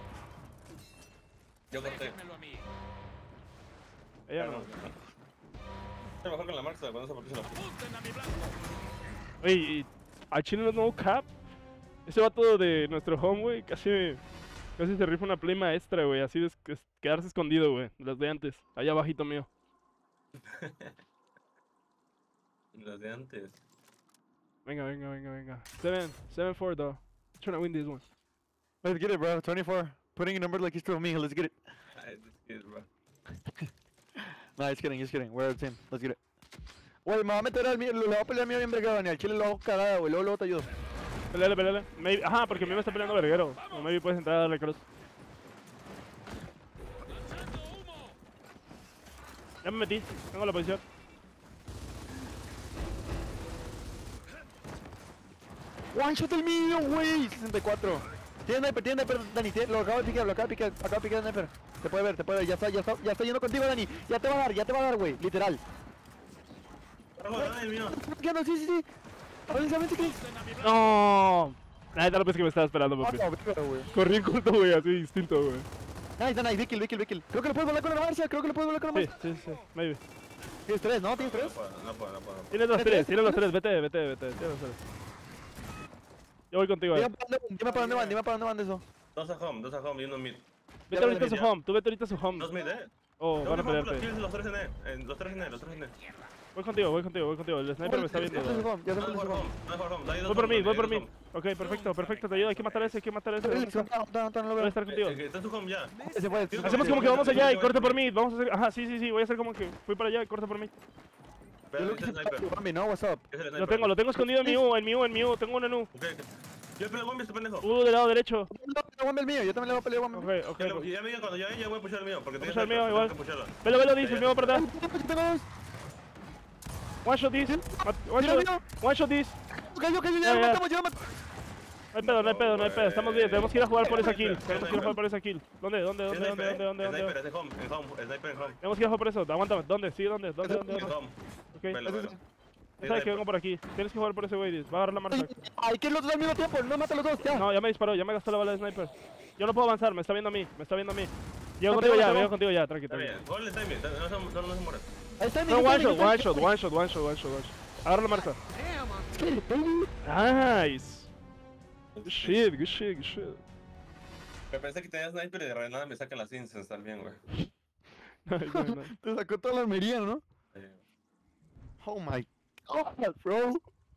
A: Yo corté.
D: Déjenmelo a mí.
B: Ella no.
A: Es mejor con la Marcha, cuando se aprovecha la
D: Apunten a mi blanco.
B: Oye, y al chino no cap. Ese vato de nuestro home, güey, casi se rifa una play maestra, güey. Así de quedarse escondido, güey. Las de antes. Allá abajito mío.
A: Los de antes.
B: Venga. 7-4, though. Trying to win this one.
C: Let's get it, bro. 24. Putting a number like he's through me. Let's get it.
A: Ay, es bro.
C: Nah, just kidding. We're out team. Let's get it. Güey, me va a meter al mío. Le voy a pelear al mío bien vergado, ni al chile lo hago cagada, güey. Luego te ayudo.
B: Peleale. Maybe, ajá, porque a mí me está peleando verguero. O maybe puedes entrar a darle cross. Ya me metí. Tengo la posición.
C: One shot el mío, güey. 64. Tiene sniper, Dani. Lo acabo de piquear, el sniper. Te puede ver. Ya está yendo contigo, Dani. Ya te va a dar, güey. Literal.
A: Ay, mío.
C: Sí. Avanzamente, Chris.
B: No. Ay, tal vez que me estaba esperando, papi.
C: Güey.
B: Corrí en corto, güey, así distinto, güey.
C: Nice, Vicky. Creo que le puedes volar con la marcha.
B: Sí, maybe.
C: Tienes 3, ¿no? ¿Tienes 3?
A: No puedo.
B: Tienes los tres, vete. Tienes los tres. Yo voy contigo,
C: Dime para dónde van de eso.
A: Dos a home y uno mid.
B: Vete ahorita a su home, tú vete ahorita a su home.
A: Dos mid,
B: Oh, van a
A: Los
B: pelearte.
A: kills, los tres en E. Los tres en E.
B: Voy contigo. El sniper me está viendo.
C: Ya
A: No
C: se
A: es por home.
B: Voy por mí. Ok, perfecto, te ayudo. Hay que matar a ese.
C: No lo
B: Voy a
C: veo.
B: estar contigo.
A: Está en su home ya.
C: Se fue.
B: Hacemos como que vamos allá y corte por mí. Vamos a hacer. Ajá, sí. Voy a hacer como que fui para allá y corte por mí.
A: Pero es el sniper.
C: ¿No? What's up?
A: Es el
B: Lo
A: sniper.
B: tengo escondido en mi U. Tengo uno en U.
A: Ok. Yo peleo Wambi, este pendejo.
B: Del lado derecho.
C: No, el mío, yo también le voy a pelear a Wambi.
B: Ok.
A: Ya me digan cuando ya voy a pushar el mío, porque
B: Pucha
A: tengo
B: el mío,
A: sniper,
B: igual.
A: tengo que pusharlo.
B: Velo, dice, el mío por atrás.
C: Tengo dos.
B: One shot this.
C: Mira,
B: One shot this.
C: Cayó,
B: Ya,
C: ya lo
B: ya.
C: matamos, ya lo matamos.
B: No hay pedo. Estamos bien. Tenemos que ir a jugar por esa kill. ¿Dónde?
A: Sniper, es en home, sniper en home.
B: Tenemos que ir a jugar por eso. Aguántame. ¿Dónde? Sí, ¿dónde?
A: En home.
B: Ok.
A: Velo.
B: Sabes que vengo por aquí. Tienes que jugar por ese güey. Va a agarrar la marca.
C: Hay que los dos al mismo tiempo, no mata a los dos, ya.
B: No, ya me disparó. Ya me gastó la bala de sniper. Yo no puedo avanzar. Me está viendo a mí. Llego
C: No,
B: contigo
C: pero
B: ya.
C: no.
B: Llego contigo ya. Tranqui.
A: Está bien, gol de timing, no se muera.
C: Ahí está,
B: No, one shot. Agarra la marca. Nice. Good shit.
A: Me pensé que tenía sniper y de nada me sacan las incense también, güey.
B: Nice.
C: Te sacó toda la armería, ¿no? Oh my god, bro.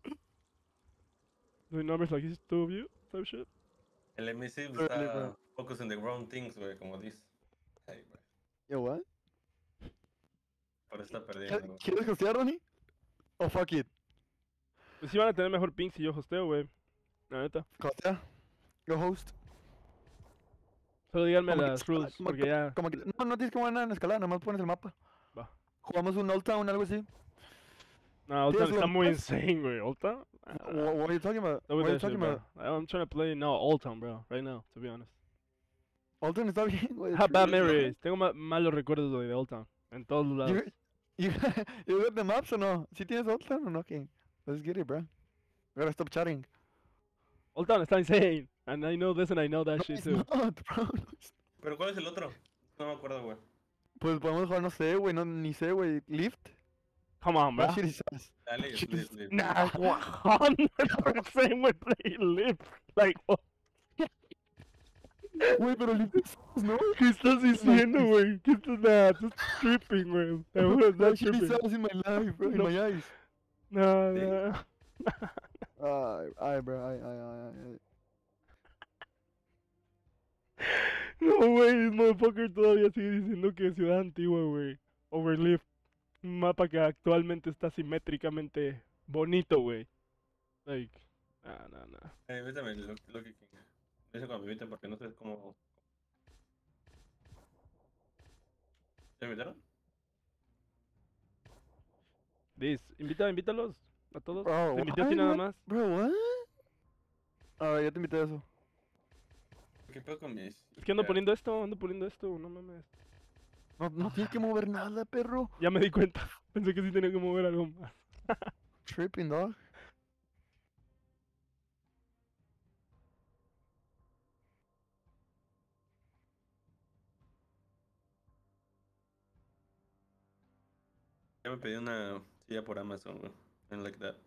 B: Doing numbers like he's two of you. Type shit.
A: El emissive
C: Really,
A: está
C: bro.
A: focus on the wrong things, güey, como dice. Ay, güey.
C: Yo, what?
A: Por eso está perdiendo, güey.
C: ¿Quieres hostear, Ronnie? Oh, fuck it.
B: Pues sí van a tener mejor ping si yo hosteo, güey. La neta.
C: Hostea. Go host.
B: Solo díganme
C: Como que
B: las
C: escala-
B: rules,
C: como
B: porque
C: que-
B: ya...
C: como que- no tienes que mover nada en escalada, nada más pones el mapa.
B: Va.
C: Jugamos un Old Town, algo así.
B: No, Old Town
C: ¿Tienes
B: está
C: los
B: muy
C: mapas?
B: insane, güey. Old Town?
C: What are you talking about?
B: Stop with
C: What are you
B: that shit,
C: talking
B: bro.
C: about?
B: I'm trying to play, no, Old Town, bro. Right now, to be honest.
C: Old Town está bien, güey.
B: How bad
A: really
B: memories. Tengo malos recuerdos, güey, de Old Town. En todos lados.
C: You, you got the maps o no? ¿Sí tienes Old Town o no? Okay. Let's get it, bro. We gotta stop chatting.
B: Old Town está insane. And I know this and I know that
C: No,
B: shit
C: it's
B: too.
C: not, bro.
A: Pero ¿cuál es el otro? No me acuerdo, güey.
C: Pues podemos jugar, no sé, güey, no, ni sé, güey. Lift.
B: Come on, bro.
C: That shit is ass.
A: Dale, please.
B: Nah, 100% we play Live. Like, what?
C: Güey, pero Lift es ass, ¿no?
B: ¿Qué estás diciendo, güey? ¿Qué estás tripping, güey?
C: That
B: That's
C: shit is
B: tripping.
C: ass in my life, bro. In
B: No.
C: my eyes.
B: No,
A: Sí.
B: no.
C: Ay, bro, ay.
B: No, güey, el motherfucker todavía sigue diciendo que es Ciudad Antigua, güey. Overlift. Un mapa que actualmente está simétricamente bonito, güey. Like, nah.
A: Invítame el Lucky King. Dice cuando me inviten porque no sé cómo. ¿Te invitaron?
B: Invítalos a todos.
C: Bro,
B: Te invité a ti nada
C: what?
B: más.
C: Bro, what? Ah, ya te invité a eso.
A: ¿Qué pedo con mis?
B: Es que ando poniendo esto, no mames.
C: No tienes que mover nada, perro.
B: Ya me di cuenta. Pensé que sí tenía que mover algo más.
C: Tripping, dog.
A: Ya me pedí una silla por Amazon, güey. And like that.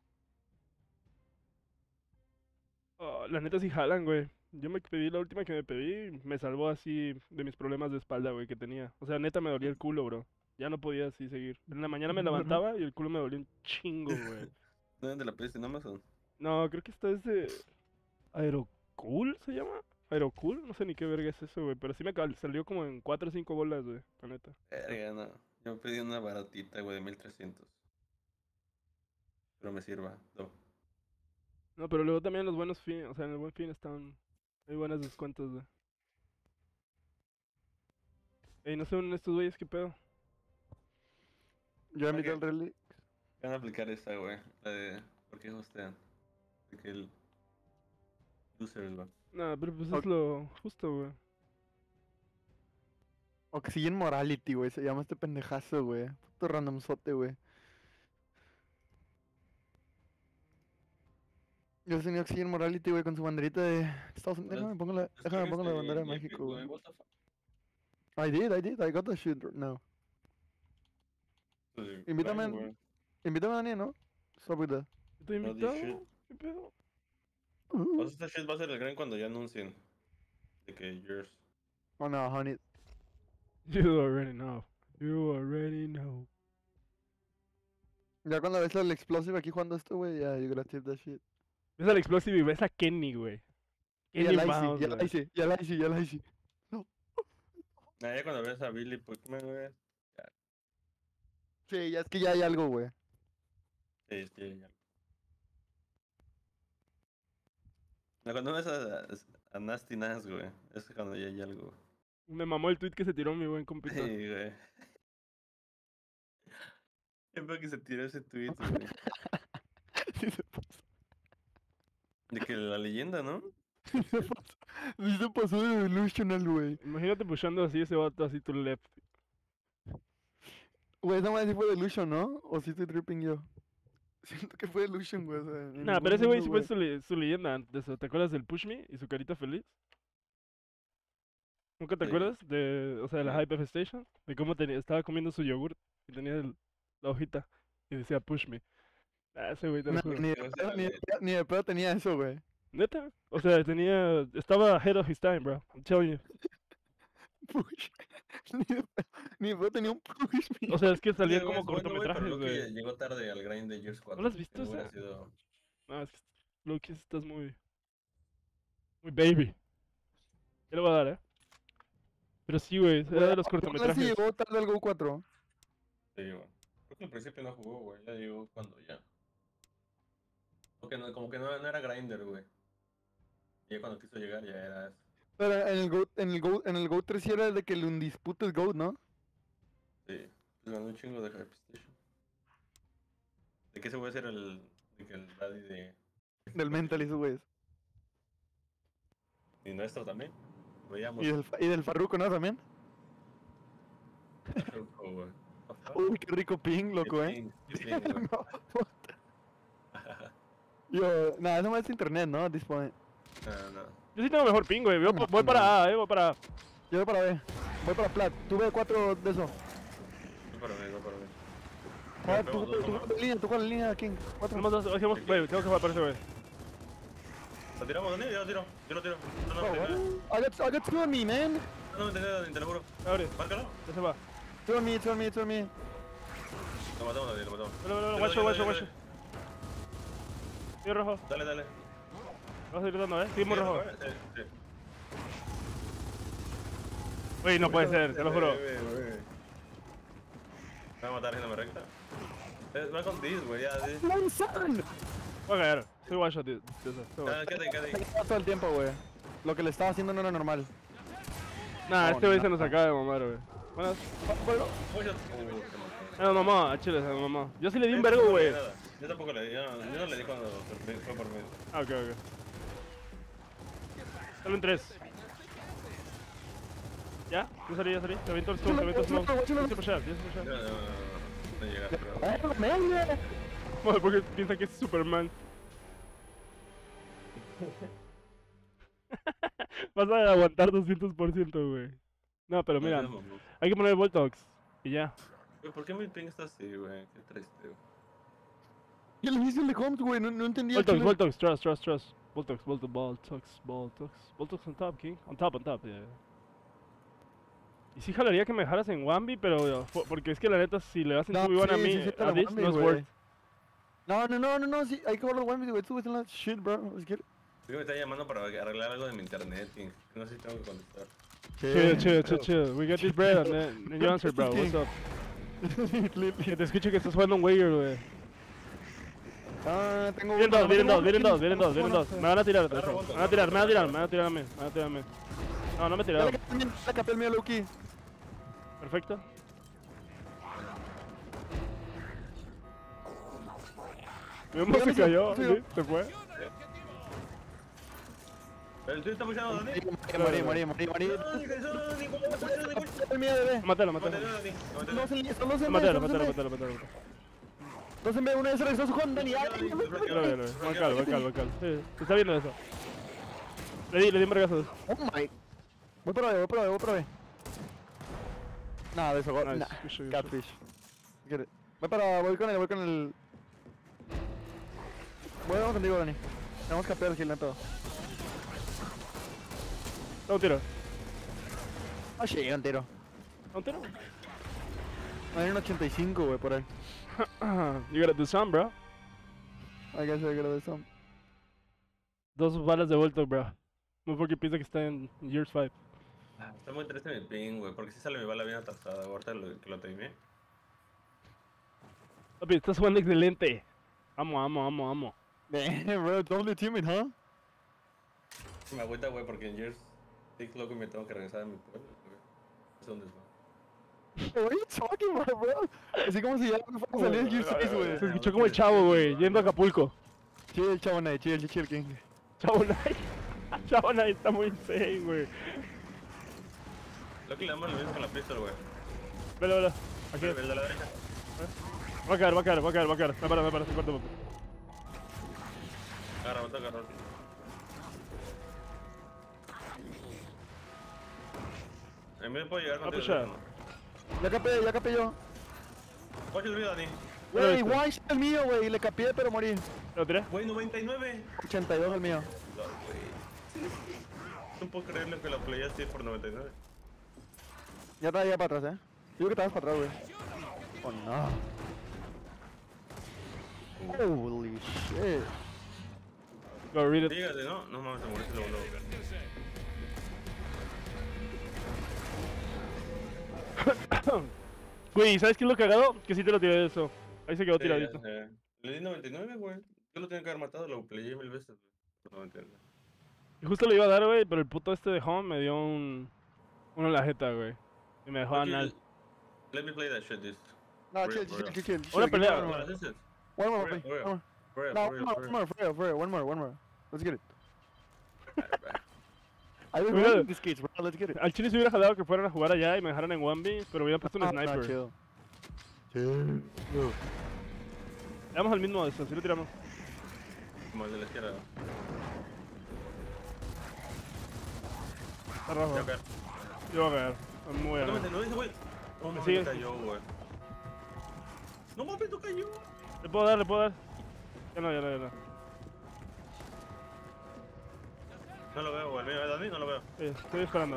B: Oh, la neta sí jalan, güey. Yo me pedí la última que me pedí, me salvó así de mis problemas de espalda, güey, que tenía. O sea, neta me dolía el culo, bro. Ya no podía así seguir. En la mañana me levantaba y el culo me dolía un chingo, güey.
A: ¿Dónde la pediste en Amazon?
B: No, creo que esta es de Aerocool, ¿se llama? Aerocool, no sé ni qué verga es eso, güey. Pero sí me salió como en 4 o 5 bolas, güey, la neta.
A: Verga, no. Yo me pedí una baratita, güey, de 1300. Pero me sirva. No.
B: No, pero luego también los buenos fin, o sea, en el buen fin están. Hay buenos descuentos, güey. Ey, no sé estos güeyes qué pedo.
C: Yo invité
A: Ok.
C: al rally.
A: Van a aplicar esta, güey. La de. ¿Por qué hostean? Porque el. User, güey.
B: No, pero pues
C: Ok.
B: es lo justo, güey.
C: Oxygen Morality, güey. Se llama este pendejazo, güey. Puto randomzote, güey. Yo tenía Oxygen Morality, güey, con su banderita de Estados Unidos. Déjame pongo la bandera de México, güey.
A: What the fuck?
C: I did. I got that shit now.
A: Pues,
C: Invítame
A: bueno,
C: en-
A: güey.
C: Invítame a Dani, ¿no? Stop with that.
B: ¿Estoy
A: No,
B: invitado?
A: shit.
B: ¿Qué pedo?
A: Pues esta shit va a ser el gran cuando ya anuncien. De que yours.
C: Oh no, honey.
B: You already know. You already know.
C: Ya cuando ves al Explosive aquí jugando esto, güey, ya, you gotta tip that shit.
B: Ves al Explosive y ves a Kenny, güey.
C: Y
B: Kenny
C: ya
B: Bounce,
C: la
B: güey.
C: hice, ya la hice.
A: Ah, ya cuando ves a Billy Pokémon, güey.
C: Sí, ya es que ya hay algo, güey.
A: Sí, ya. Cuando ves a Nasty Nas, güey, es cuando ya hay algo.
B: Me mamó el tweet que se tiró mi buen compito.
A: Sí, güey. Siempre que se tiró ese tweet, güey.
C: Sí se pasó.
A: De que la leyenda, ¿no?
C: Sí se pasó. Sí se pasó de delusional, güey.
B: Imagínate pushando así ese vato así tu left.
C: Güey, esa madre sí fue delusion, ¿no? O sí estoy tripping yo. Siento que fue delusion, güey. O sea, en
B: Nah,
C: ningún
B: pero ese güey sí
C: mundo,
B: fue su leyenda antes de eso. ¿Te acuerdas del Push Me y su carita feliz? ¿Nunca te
A: Sí.
B: acuerdas de, o sea, de la
A: Sí.
B: Hype F Station? De cómo estaba comiendo su yogurt y tenía la hojita y decía Push Me. Ah, ese güey te lo
C: No,
B: juro.
C: ni, de
A: Yo sé
C: pedo,
A: la
C: ni, de
A: leyenda.
C: pedo, ni de pedo tenía eso, güey.
B: Neta, o sea, estaba ahead of his time, bro. I'm telling you.
C: Push. Ni de pedo tenía un push.
B: O sea, es que salían
A: Sí,
B: como
A: güey, es bueno, güey, pero
B: cortometrajes,
A: Loki
B: güey.
A: llegó tarde al grind de Gears 4.
B: ¿No lo has visto
A: Si no hubiera
B: esa?
A: sido...
B: No, es que Loki, estás muy baby. Ya lo voy a dar, Pero sí, güey, era de los
C: ¿Se
B: cortometrajes.
C: llegó tarde al Go 4?
A: Sí, güey. Creo que al principio no jugó, güey. Ya llegó cuando ya. Como que no era grinder, güey. Y ya cuando quiso llegar ya era...
C: Pero en el Go 3 sí era el de que el Undisputed Goat, ¿no?
A: Sí. Le ganó un chingo de Hype Station. ¿De qué se puede ser el... De que el daddy de...
C: Del Mental y esos güeyes.
A: Y nuestro también. Veíamos...
C: Y del Farruko, ¿no? También.
A: Oh, güey.
C: Uy, qué rico ping, loco,
A: Qué ping, güey.
C: No, puta. Yo, nada, eso más es internet, ¿no? At this point.
A: No.
B: Yo sí tengo mejor ping, güey. Voy,
C: No,
B: voy para
C: no.
B: A, voy para A.
C: Yo voy para B. Voy para Plat. Tuve 4 de eso.
A: Voy para mí, voy para mí.
C: Ah,
A: Pegamos dos, ¿no?
C: tú cuál línea, King. 4.
B: Tenemos dos, hacemos, güey, tengo que jugar para ese, güey.
A: ¿Lo tiramos, Dani? Yo lo tiro. Yo lo tiro. No,
C: I got 2 on me, man.
A: no me tenés, Dani, te lo juro.
B: Abre,
A: Márcalo.
B: ya se va.
C: 2 on me, 2 on me, 2 on me.
A: Lo matamos, Dani, lo matamos.
B: Vale, guacho. Sigue rojo.
A: Dale.
B: Vas a ir dando, Seguimos rojo.
A: Sí.
B: Uy, no puede ser, te lo juro.
A: Me va a matar haciéndome recta. Va con 10, güey, ya. Sí.
B: Voy a caer. Soy guacho, tío.
A: Quédate ahí.
C: Todo el tiempo, güey. Lo que le estaba haciendo no era normal.
B: Nah,
C: No,
B: este güey
C: no.
B: se nos acaba de mamar, güey. Buenas.
A: Mucho.
B: No, mamá, a Chile, mamá. Yo sí le di un vergo, güey.
A: Yo tampoco le di, yo no le di cuando fue por mí.
B: Ah, ok. Solo en 3. ¿Ya? Ya salí. Te aviento el stun, Tienes que pushar.
A: No llega, pero...
B: Joder, porque piensa que es Superman. Vas a aguantar 200%, güey. No, pero mira, hay que poner Voltox. Y ya.
A: Güey, ¿por qué mi ping está así, güey? Qué triste, güey.
C: ¿Qué le hice el de Combs, güey? No entendía. al chile.
B: Voltox, trust. Voltox on top, King. On top, yeah. Y sí jalaría que me dejaras en Wambi, pero porque es que la neta, si le das en
C: No,
B: 2v1 a
C: sí,
B: mí,
C: sí, te
B: a
C: la
B: this,
C: Wambi,
B: no es
C: güey.
B: worth.
C: No, sí, hay que jugar los Wambi, güey. Tú la shit, bro. Let's get it.
A: Sí, me está llamando para arreglar algo de mi internet, King. No sé si tengo que contestar.
B: Chill. We get this bread and then you answer, bro. What's up? Que te escuche que estás jugando un Wager, güey.
C: Ah, tengo
B: Vienen
C: uno,
B: dos.
C: uno.
B: Me van a tirar, me van a tirar a mí. No me tiraron.
C: La capé el mío, Loki.
B: Perfecto. ¿Cómo se cayó?
C: Sí.
B: ¿Sí? ¿Se fue?
A: ¿El tuyo está pushando, Dani?
C: Morí. El mío, bebé.
B: Mátalo.
C: Son dos en
B: Mátalo.
C: Dos en B, uno de esos dos Juan, Dani.
B: Ya lo vi. Voy calmo. Sí, se está viendo eso. Le di un vergazo.
C: Oh my. Voy para B. Nada de eso,
B: Nice,
C: nah.
B: good shot.
C: Catfish. Get it. Voy con el. Vamos contigo, Dani. Tenemos que capear el kill en todo.
B: Da un tiro.
C: Ah, sí, llega entero.
B: ¿Da un tiro?
C: Hay un 85, güey, por ahí.
B: You gotta do some, bro.
C: I guess I gotta do some.
B: 2 balas de Voltox, bro. No porque piensa que está en Years 5.
A: Está muy triste mi ping, güey, porque si sale mi bala bien atrasada. Ahorita que lo timé.
B: Papi, estás jugando excelente. Amo.
C: Damn, bro, it's only teammate, huh?
A: Me agüita, güey, porque en Years 6 loco y me tengo que regresar a mi pueblo, güey. Es donde va.
C: What are you talking about, bro? Así como si ya no fuera a salir el Gear 6, güey.
B: Se escuchó como el chavo, güey, yendo a Acapulco.
C: Chill, chavo, Night, chill, King.
B: Chavo Night. Chavo Night está muy insane, güey.
A: Lo que le damos lo mismo con la pistol, güey.
B: Vele, vele. Aquí.
A: El de la derecha.
B: Va a caer. Me para, se corta.
A: Agarra. A mí me puedo llegar
B: Va a
A: contigo.
B: pushar.
C: Ya capé yo.
A: Watch el video, Dani.
C: Güey,
B: viste.
C: one shot el mío, güey. Le capié, pero morí.
B: ¿Lo tiré?
A: Güey, 99.
C: 82 el mío.
A: No, güey. No puedo creerle que la playa así por 99.
C: Ya estaba ya para atrás, Yo creo que estabas para atrás, güey. Oh, no. Holy shit.
B: Go, read it.
A: Dígate, ¿no? No mames, se murió luego.
B: Güey, ¿sabes qué es lo cagado? Que sí te lo tiré de eso. Ahí se quedó tiradito.
A: Le di 99, güey. Yo lo tenía que haber matado, lo playé 1000 veces, güey. Por 99.
B: Y justo lo iba a dar, güey, pero el puto este de Home me dio uno en la jeta, güey. Y me dejó
A: Okay,
B: anal.
A: let me play that shit, this.
C: No,
A: For real,
C: chill.
A: for
B: Una
C: Give me
B: pelea.
C: one more.
A: What is it?
C: One more,
A: For real,
C: please. One more.
A: For real,
C: No,
A: for real, for real.
C: for real. One more. Let's get it.
A: Alright,
C: I've been
B: Mira.
C: running these kids, bro. Let's get it.
B: Al chile se hubiera jalado que fueran a jugar allá y me dejaran en 1B, pero hubieran puesto un
C: No,
B: sniper.
C: chill.
B: Le damos al mismo de eso, si lo tiramos.
A: Como el de la izquierda.
B: Está rojo.
A: Ya, ok.
B: Yo voy a caer. Está muy
A: ¿Cuánto
B: bueno.
A: me ese güey? No mames,
B: sigue.
A: me cayó, güey. No mames, no cayó.
B: Le puedo dar. Ya no.
A: No lo veo, güey. Mira, Dani, no lo veo.
B: Estoy disparando.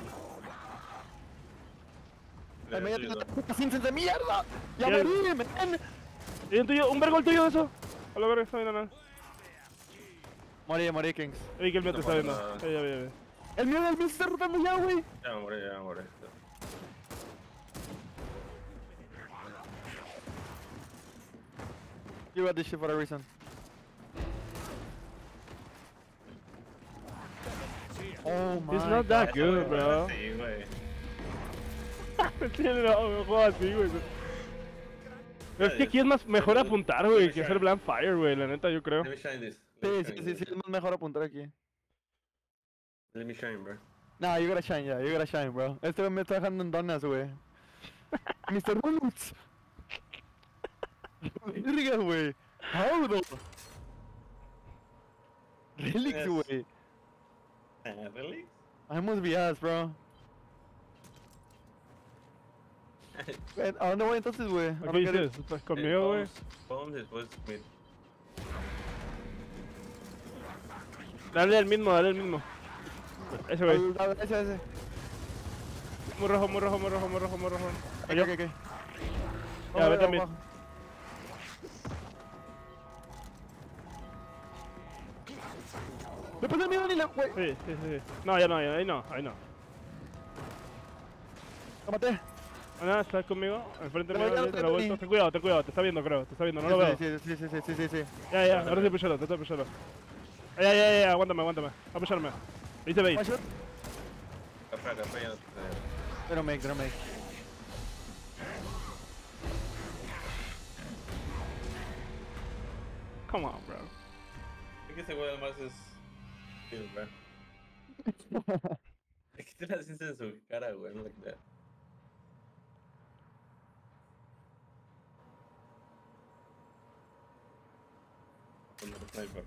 C: Ay, me
A: Estoy yendo.
C: ¡Simpsons de mierda! ¡Ya
B: ¿Qué?
C: morí, man!
B: ¿Y un tuyo? ¿Un vergo el tuyo de eso? A lo verga, está bien, nada.
C: Morí, Kings.
B: Vi que el mío
A: No
B: te está viendo.
A: pasa nada.
B: Ya vi.
C: El mío se está rotando ya, güey.
A: Ya me morí.
C: You got this shit for a reason. Oh my
B: It's not that good, bro.
A: Sí, güey.
B: Tiene no juego así, güey. Pero es que aquí es mejor apuntar, güey, que hacer Bland Fire, güey, la neta, yo creo.
A: Let me shine this. Let
C: Sí,
A: me shine
C: sí,
A: this.
C: es mejor apuntar aquí.
A: Let me shine, bro.
C: Nah, you gotta shine, bro. Este me está dejando en donas, güey. Mr. Donuts. Verga, güey. How though? Relics,
A: Yes.
C: güey.
A: Really?
C: I almost be ass, bro. ¿A dónde voy entonces, güey? I
B: ¿Qué
C: don't get it.
B: dices? ¿Estás conmigo, güey?
A: Bombs después mid.
B: Dale al mismo. Ese, güey.
C: Ese.
B: Muy rojo. Cayó.
C: Ok.
B: Ya, vete a mid.
C: Me puse el miedo ni la, güey.
B: Sí. No, ya no, ahí no.
C: Lo maté.
B: Nada, estás conmigo, enfrente
C: Pero
B: mío,
C: ya
B: te lo he vuelto. Ten cuidado, te está viendo, creo. Te está viendo, no lo veo.
C: Sí.
B: Ya, ahora sí pushalo, te estoy pushalo. Ya, aguántame. A pusharme. Dice bait.
C: One shot.
A: Café, ya no.
C: They don't make.
B: Come on, bro.
A: Es que ese güey además es. Sí, bro. Es que tiene la ciencia en su cara, güey. No like that. Con el sniper.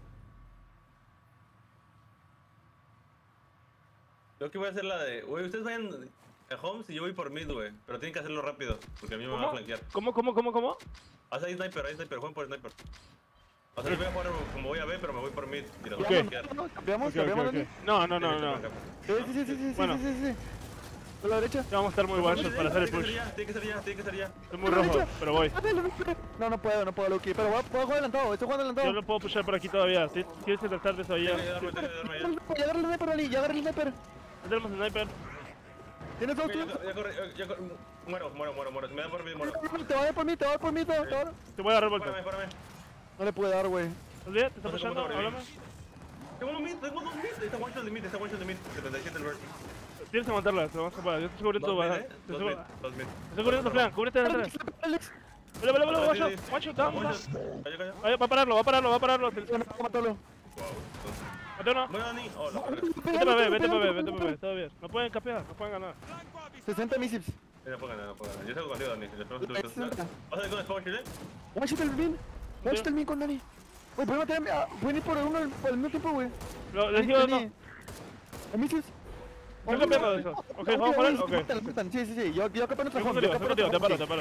A: Yo que voy a hacer la de. Güey, ustedes vayan a Homes y yo voy por mid, güey. Pero tienen que hacerlo rápido, porque a mí me van a flanquear.
B: ¿Cómo?
A: O sea, hay sniper, jueguen por sniper. O sea, yo voy a jugar como voy a ver, pero me voy por mid. Y los voy a
B: Ok.
A: flanquear.
C: Cambiamos,
B: Ok. No.
C: Sí. A la derecha.
B: Ya vamos a estar muy guachos para hacer el push.
A: Tiene que ser ya.
B: Estoy muy rojo, pero voy.
C: No puedo, Lucky. Pero puedo jugar adelantado, estoy jugando
B: Yo
C: adelantado.
B: lo puedo pushar por aquí todavía. Tienes que tratar de eso ahí.
A: Tiene que darme ya.
C: Ya agarré el sniper, Ali, ya agarré el sniper.
B: Ya tenemos sniper.
C: ¿Tienes dos tú?
A: Ya corre. Muero. Si me da por mid, muero.
C: Te va a dar por mí, te va a dar por mí.
B: Te voy a agarrar vuelta.
A: Párame.
C: No le puede dar, güey.
B: ¿Estás bien? ¿Te está pushando?
A: ¿Cómo
B: Háblame.
A: Tengo uno mid, tengo dos mid. Está one shot de mid, está one shot de mid. 77 el versus.
B: Tienes que aguantarla, te vamos a parar. Yo estoy cubriendo tu
A: Dos mid,
B: baja. Te
A: Dos
B: estoy
A: mid, dos mid.
B: cubriendo tu flank, cúbrete de atrás.
C: Alex,
B: Vale, vale, vale,
A: Sí,
B: one shot,
A: sí.
B: one shot, down,
A: One
B: down.
A: shot. Calla, calla.
B: Ahí, va a pararlo, va a pararlo, va a pararlo.
C: mátalo.
A: Wow.
B: Mate uno.
A: Bueno, Dani. Oh, la verga.
B: Vete para B, vete para B, vete para B, todo bien. No pueden capear, no pueden ganar.
C: 60 missiles.
A: No puedo ganar, no puedo ganar. Yo salgo contigo, Dani. Les pregunto tú.
C: 60.
A: ¿Vas a ir con Spawn Shield?
C: One shot el min. One shot el min con Dani. Güey, pueden matar pueden ir por uno al mismo tiempo, güey.
B: Les digo, no.
C: ¿El missiles?
B: Estoy capeando de eso. Ok, vamos por él, ok.
C: Sí, sí, sí. Yo capeo nuestra
B: Estoy
C: home.
B: contigo, te paro.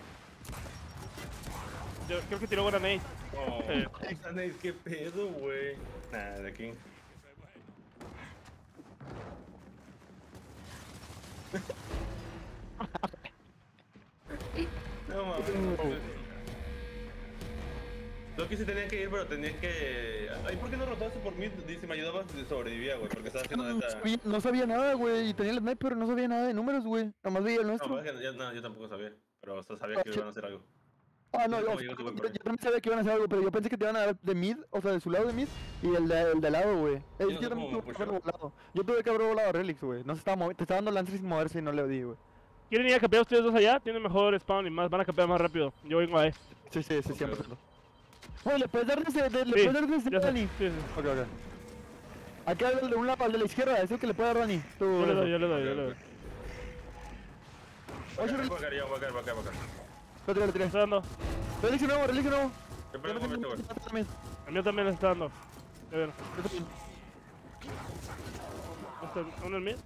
B: Yo creo que tiró buena nade.
A: Oh,
B: Sí.
A: Nate, qué pedo, güey. Nah, de aquí. No mames. Loki se tenía que ir, pero tenía que. Ay, ¿por qué no rotaste por mí? Dice, me ayudabas y sobrevivía, güey, porque estaba haciendo esta.
C: No sabía nada, güey. Y tenía el sniper, pero no sabía nada de números, güey. Nomás veía el
A: No,
C: nuestro.
A: es que yo tampoco sabía. Pero hasta sabía que iban a hacer algo.
C: Ah, no,
A: ¿Cómo
C: yo
A: llegó ese güey por ahí?
C: también sabía que iban a hacer algo, pero yo pensé que te iban a dar de mid, o sea, de su lado de mid, y el de lado, güey.
A: no
C: Yo
A: sé
C: también
A: cómo
C: tuve que
A: pushó.
C: haberlo volado. Yo tuve que haber volado a Relix, güey. No se estaba moviendo, te estaba dando lances sin moverse y no le di, güey.
B: ¿Quieren ir a capear ustedes dos allá? Tienen mejor spawn y más, van a capear más rápido. Yo vengo a E.
C: Sí, sí, sí,
A: Ok.
C: 100%. Güey, le puedes dar desde, le
B: Sí,
C: puedes dar desde
B: ya sé.
C: Dani.
B: Sí, sí.
C: Ok, ok. Acá el de un lado, al de la izquierda, es el que le puede dar Dani. Tú,
B: Yo le doy, yo le doy.
A: Va a caer, va a caer.
C: Lo tiré, lo tiré.
B: Está dando.
C: Relix de nuevo, Relix de nuevo.
A: Yo pego con este, güey.
C: También.
B: El mío también le está dando. Ya vieron.
C: Yo también.
B: ¿Uno en mid?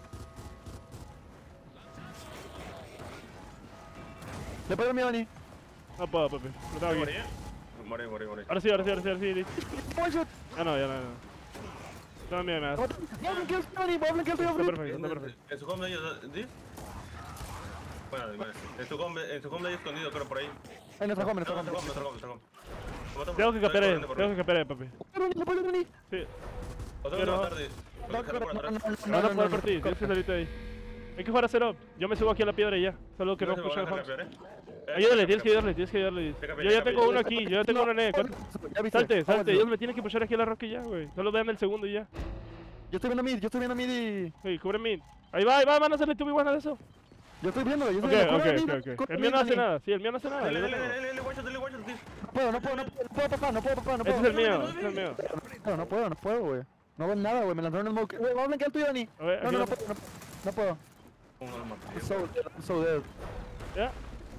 C: Le puedo dar mi Dani.
B: No puedo, papi. Lo tengo aquí.
A: ¿Moría? Morí.
B: Ahora sí. Listo.
C: One shot.
B: Ya no. No, mira, me das.
C: Voy a blanquear el Dani, voy a blanquear el
B: Está
C: Dani.
B: perfecto, está perfecto.
A: En su home de ellos, ¿dis? Bueno, en su home de ellos escondido, creo por ahí.
C: Ahí nos trajó, me nos
A: No,
C: trajó.
A: nuestro home.
B: Tengo que capear, papi.
C: Le puedo dar Dani.
B: Sí.
A: O tengo que
B: Pero-
A: matar, dis. Porque sale por atrás.
B: No van a poder por ti, tienes que salir de ahí. Hay que jugar a setup. Yo me subo aquí a la piedra y ya. Solo que no
A: se me
B: pushan
A: van a
B: homes.
A: cambiar,
B: Ayúdale, tienes que ayudarle. Yo ya tengo uno aquí, yo ya tengo uno en E.
C: Ya viste.
B: Salte, ellos me tienen que pushar aquí a la roca y ya, güey. Solo vean el segundo y ya.
C: Yo estoy viendo mid y...
B: Hey, cubre mid. Ahí va, van a hacerle 2v1 a eso.
C: Yo estoy viéndolo, yo
B: Ok.
C: estoy viendo.
B: El mío no hace nada, sí, el mío no hace nada. yo lo tengo.
A: Dale, one shot, dis.
C: No puedo, papá, no puedo.
B: Ese es el mío,
C: No puedo, güey. No veo nada, güey, me lanzaron el smoke. Güey, va a blanquear el tuyo, Dani.
B: A ver, aquí
C: No
B: lo-
C: puedo, no puedo.
A: No lo maté.
C: I'm so dead.
B: ¿Ya?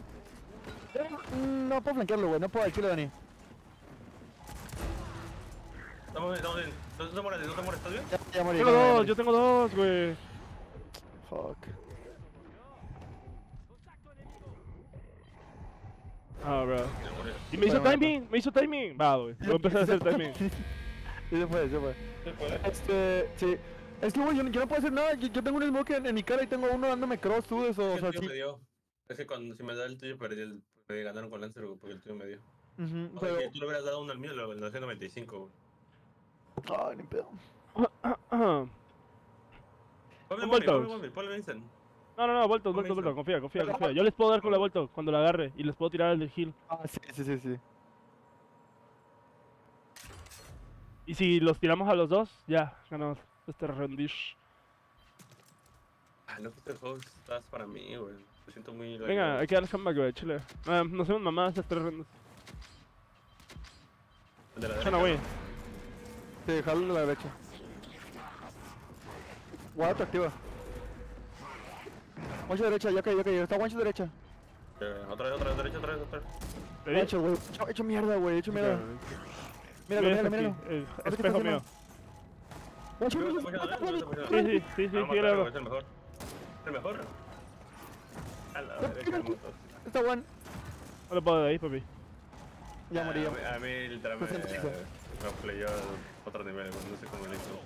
C: No puedo flanquearlo, güey, no puedo, al chile, Dani.
A: Estamos bien. No te mueres, ¿estás bien?
C: Ya morí.
B: Tengo dos, yo tengo dos, güey.
C: Fuck.
B: Ah, bro.
A: Ya morí.
B: Y me hizo
C: Bueno,
B: timing. Va, güey. Voy a empezar a hacer timing.
C: Sí, se fue.
A: ¿Se puede?
C: Sí. Es que, güey, yo no puedo hacer nada. Yo tengo un smoke en mi cara y tengo uno dándome cross, tú, eso, o sea,
A: El tuyo
C: sí.
A: me dio. Es que cuando si me da el tuyo perdí el. Me ganaron con Lancer, güey, porque el tuyo me dio.
C: Ujú,
A: O sea,
C: pero...
A: que tú le hubieras dado uno al mío, lo hacía 95, güey.
C: Ay, ni pedo.
A: Ponle
B: Un
A: Bonnie,
B: Voltox.
A: ponle Vincent.
B: No, Voltos, confía. Yo les puedo dar con la Voltos cuando la agarre y les puedo tirar el del heal.
C: Ah, sí.
B: Y si los tiramos a los dos, ya, ganamos este rendish.
A: Ah, no, este juego estás para mí, güey. Me siento muy...
B: Venga, hay que darles comeback, güey, chile. Nos hacemos mamadas estas 3 rondas.
A: De la
B: Suena, güey.
C: Sí, jalo de la derecha. Guau, te activa. Guancho derecha, ya cayó. Está guancho derecha.
A: Otra vez, derecha.
B: ¿Ready?
C: Guancho, güey. Hecho mierda, güey. Hecho mierda. Míralo.
B: Espejo mío.
C: Guancho,
B: Sí, síguelo.
A: Es el mejor. ¿El mejor? A la derecha,
C: Está guan.
B: No lo puedo de ahí, papi.
C: Ya morí.
A: A mí literalmente
C: Pues el
A: me playó a otro nivel, güey, no sé cómo lo hizo.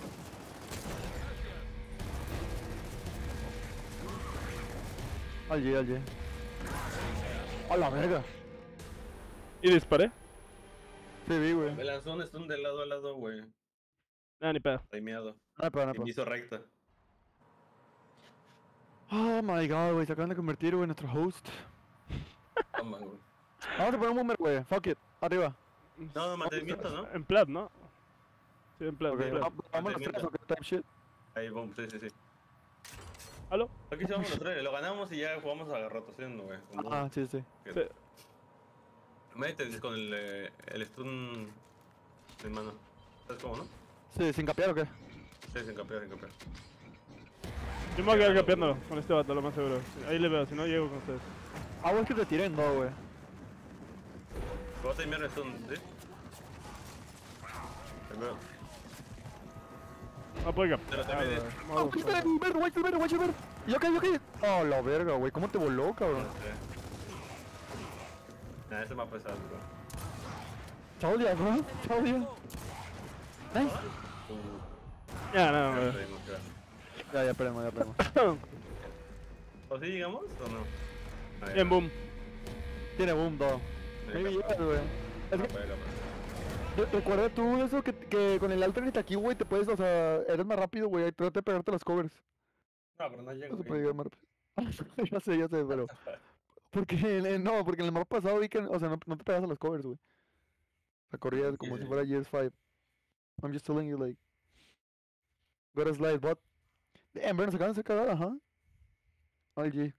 C: Al G. A la verga.
B: Y disparé.
C: Sí, vi, güey.
A: Me lanzó un stun de lado a lado, güey.
B: Ah, ni pedo.
A: Timeado.
C: No,
A: Y me hizo recta.
C: Oh my god, güey. Se acaban de convertir, güey, en nuestro host.
A: Toma, güey.
C: Vamos a poner un boomer, güey. Fuck it. Arriba.
A: No, mantenimiento, ¿no?
B: En plat, ¿no? Sí, en plan,
C: Ok,
B: en plan.
C: vamos los tres, ok, type shit.
A: Ahí, boom, sí, sí, sí.
B: ¿Aló?
A: Aquí sí vamos los tres, lo ganamos y ya jugamos a la rotación, güey. Como-
C: Ah, sí, sí.
A: que-
B: Sí.
A: Métete con el stun en mano. ¿Sabes cómo, no?
C: Sí, sin capear o qué.
A: Sí, sin campear, sin campear.
B: Yo me voy a quedar capeándolo con este vato, lo más seguro. Ahí le veo, si no llego con ustedes.
C: Ah, bueno, es que te tiren, no, güey.
A: Voy a terminar el stun, ¿sí? Primero.
B: No puedo
A: Pero
B: capear.
A: también
C: Ah, ok, espera, ver, ver. Yo qué. Oh, la verga, güey. ¿Cómo te voló, cabrón?
A: Nah, ese mapa es alto.
C: Chao, día, bro. Chao, día. Nice.
B: Ya, no,
A: Ya
B: güey.
A: perdimos, ya.
C: Ya perdemos, ya perdemos.
A: ¿O sí llegamos o no? Ah, ya.
B: Bien, boom.
C: Tiene boom, todo.
A: Sí,
C: Maybe
A: capaz.
C: llegas, güey. Es que,
A: Capaz, capaz.
C: recuerda tú eso que con el alternate aquí, güey, te puedes, o sea, eres más rápido, güey. Trata de pegarte los covers.
A: No, pero no llego.
C: No se
A: bien.
C: puede llegar más rápido. Ya sé, pero. Porque no, porque en el mapa pasado vi que, o sea, no te pegas a los covers, güey. O sea, corrías como si
A: Sí.
C: fuera GS5. I'm just telling you, like. Gotta slide, bot. Damn, bro, nos acaban de hacer cagada, ajá. Ay, G.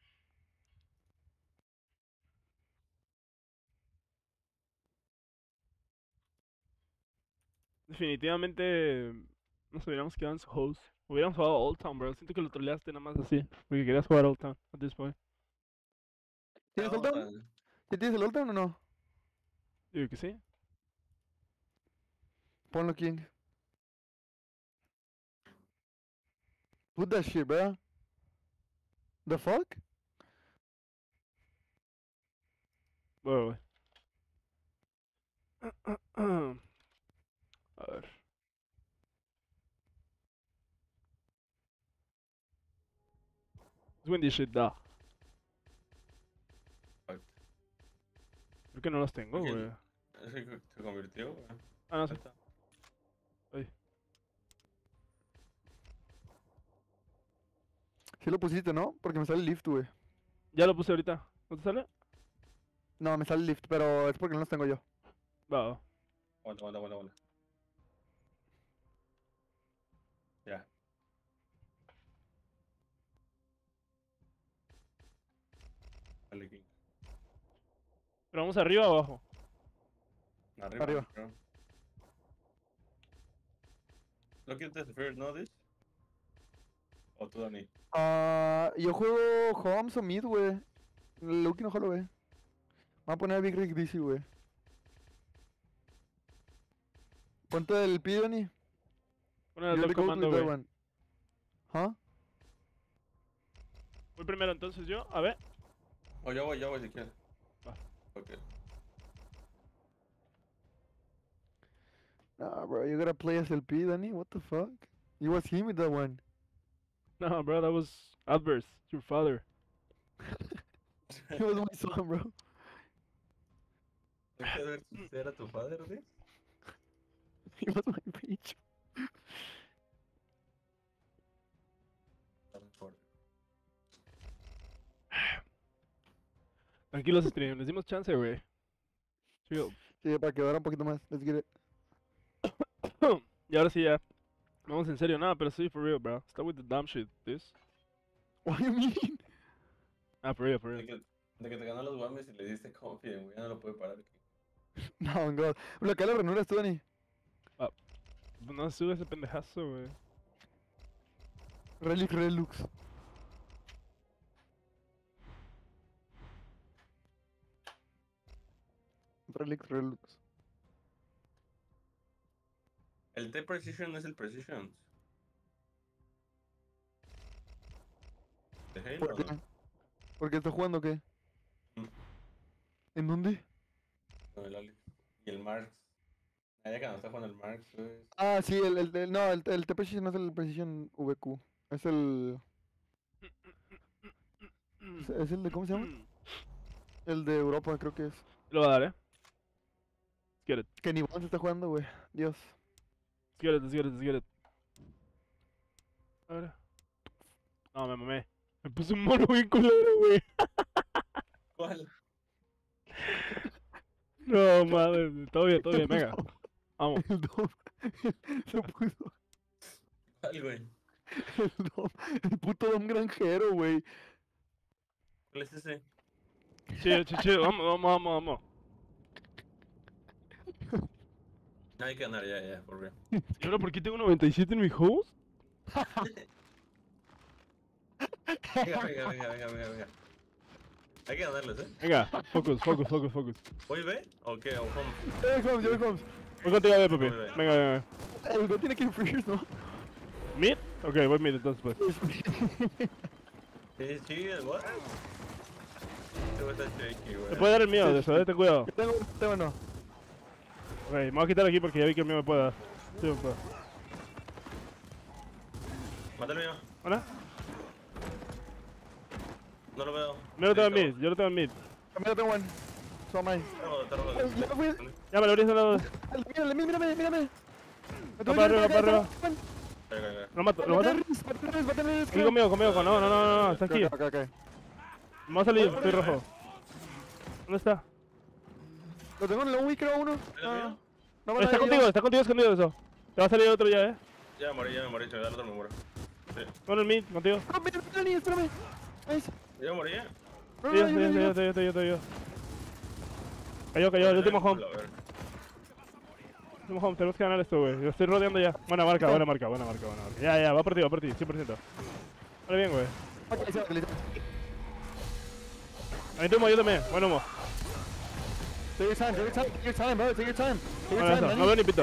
B: Definitivamente nos hubiéramos quedado en su host. Hubiéramos jugado Old Town, bro. Siento que lo troleaste nada más así. Porque querías jugar Old Town at this point.
C: ¿Tienes
A: No,
C: Old Town? ¿Sí tienes el Old Town o no?
B: Digo que sí.
C: Ponlo, King. Put that shit, bro. The fuck?
B: Bueno, güey. A ver. Let's win this shit, da.
A: Fuck.
B: Creo que no los tengo,
A: Ok.
B: güey.
A: Es que se convirtió, güey.
B: Ah, no sé.
A: Ahí está.
B: Ahí.
C: Sí lo pusiste, ¿no? Porque me sale el lift, güey.
B: Ya lo puse ahorita. ¿No te sale?
C: No, me sale el lift, pero es porque no los tengo yo.
B: Va, va.
A: Aguanta. Ya. Dale, King.
B: Pero vamos arriba o abajo.
A: Arriba. Creo. ¿Lo quieres first, no, this? ¿O tú, Dani?
C: Ah, yo juego Homes o Mid, güey. Lucky no jalo, güey. Me voy a poner a Big Rig DC, güey. Ponte el P, Donny.
B: Pon el
C: You're
B: del
C: the goat
B: comando,
C: with that
B: güey.
C: one. ¿Ah?
B: Voy primero entonces yo. A ver.
A: O yo voy si quieres.
B: Va.
A: Ok.
C: Nah, bro, you gotta play as el P, Danny. What the fuck? You was him with that one.
B: No, bro, that was Adverse. Your father.
C: He was my son, bro.
A: ¿Era tu padre, güey?
C: He was my bitch.
B: Tranquilos, stream. Les dimos chance, güey. Chill.
C: Sí, para que dura un poquito más. Let's get it.
B: Y ahora sí ya. Vamos en serio. Nada, pero sí, for real, bro. Start with the dumb shit, this.
C: What do you mean?
B: Ah, for real, for real.
A: De que te ganó los guames y le diste confident, güey. Ya no lo puede parar.
C: No, God. Bloquea las ranuras tú, Danny.
B: No sube ese pendejazo, güey.
C: Relic Relux. Relic Relux.
A: El T-Precision es el Precision. ¿De Halo
C: ¿Por
A: o
C: qué?
A: no?
C: ¿Por qué está jugando o qué?
A: Mm.
C: ¿En dónde?
A: No, el Alex. Y el Marx. Ah, ya que no está jugando el Marx, güey.
C: Ah, sí, no, el T-Precision no es el Precision VQ. Es el... Es el de, ¿cómo se llama? El de Europa, creo que es.
B: Lo va a dar, Let's get it.
C: Que ni Bond se está jugando, güey. Dios.
B: Let's get it, let's get it, let's get it. A ver. No, me mamé. Me puse un mono bien culero, güey.
A: ¿Cuál?
B: No, madre. Todo bien, venga. Vamos.
C: El Dove. Se puso
A: Ay, güey.
C: el puto Dom granjero, güey.
A: ¿Cuál es ese?
B: Chido, chido, vamos.
A: Hay que ganar, ya, por bien.
B: ¿Y ahora por qué tengo 97 en mi host?
A: Venga. Hay que ganarles,
B: Venga, focus.
A: ¿Voy B o qué? ¿O home?
C: Yo voy Holmes.
B: Voy contigo a ver, papi.
A: Muy bien.
B: Venga.
C: El güey tiene que ir first, ¿no?
B: ¿Mid? Ok, voy mid entonces pues.
A: Sí, what? Este güey está shaky, güey.
B: Te puede dar el mío de eso, ten cuidado.
C: Tengo no.
B: Ok, me voy a quitar aquí porque ya vi que el mío me puede dar. Sí, me puede.
A: Mata el mío.
B: ¿Hola?
A: No lo veo.
B: Yo lo tengo en mid, yo lo tengo en mid.
C: También lo tengo one. So am I.
A: Te robo.
C: Ya fui.
B: Ya me lo abriste al lado.
C: Mírame.
B: Va para arriba.
A: Venga.
B: ¿Lo mato? ¿Lo mato?
C: Baterías,
B: Aquí conmigo. No, está aquí.
C: Ok.
B: Me va a salir, estoy rojo. ¿Dónde está?
C: Lo tengo en el Wii, creo, uno.
A: mío?
C: No,
B: Está contigo escondido eso. Te va a salir otro ya,
A: Ya me morí, si me da el otro me muero. Sí.
B: Con el mid, contigo.
C: No, mira, espérame. Nice.
A: Ya morí,
C: No,
B: Sí,
C: yo.
B: te ayudo. Cayó, el último home. Tenemos que ganar esto, güey. Lo estoy rodeando ya. Buena marca. Ya, va por ti, 100%. Vale bien, güey.
C: Ok, sí, listo.
B: Ahí tú, yo también. Buen humo.
C: Take your time, bro. Take your time.
B: Vale, eso. No veo ni pito.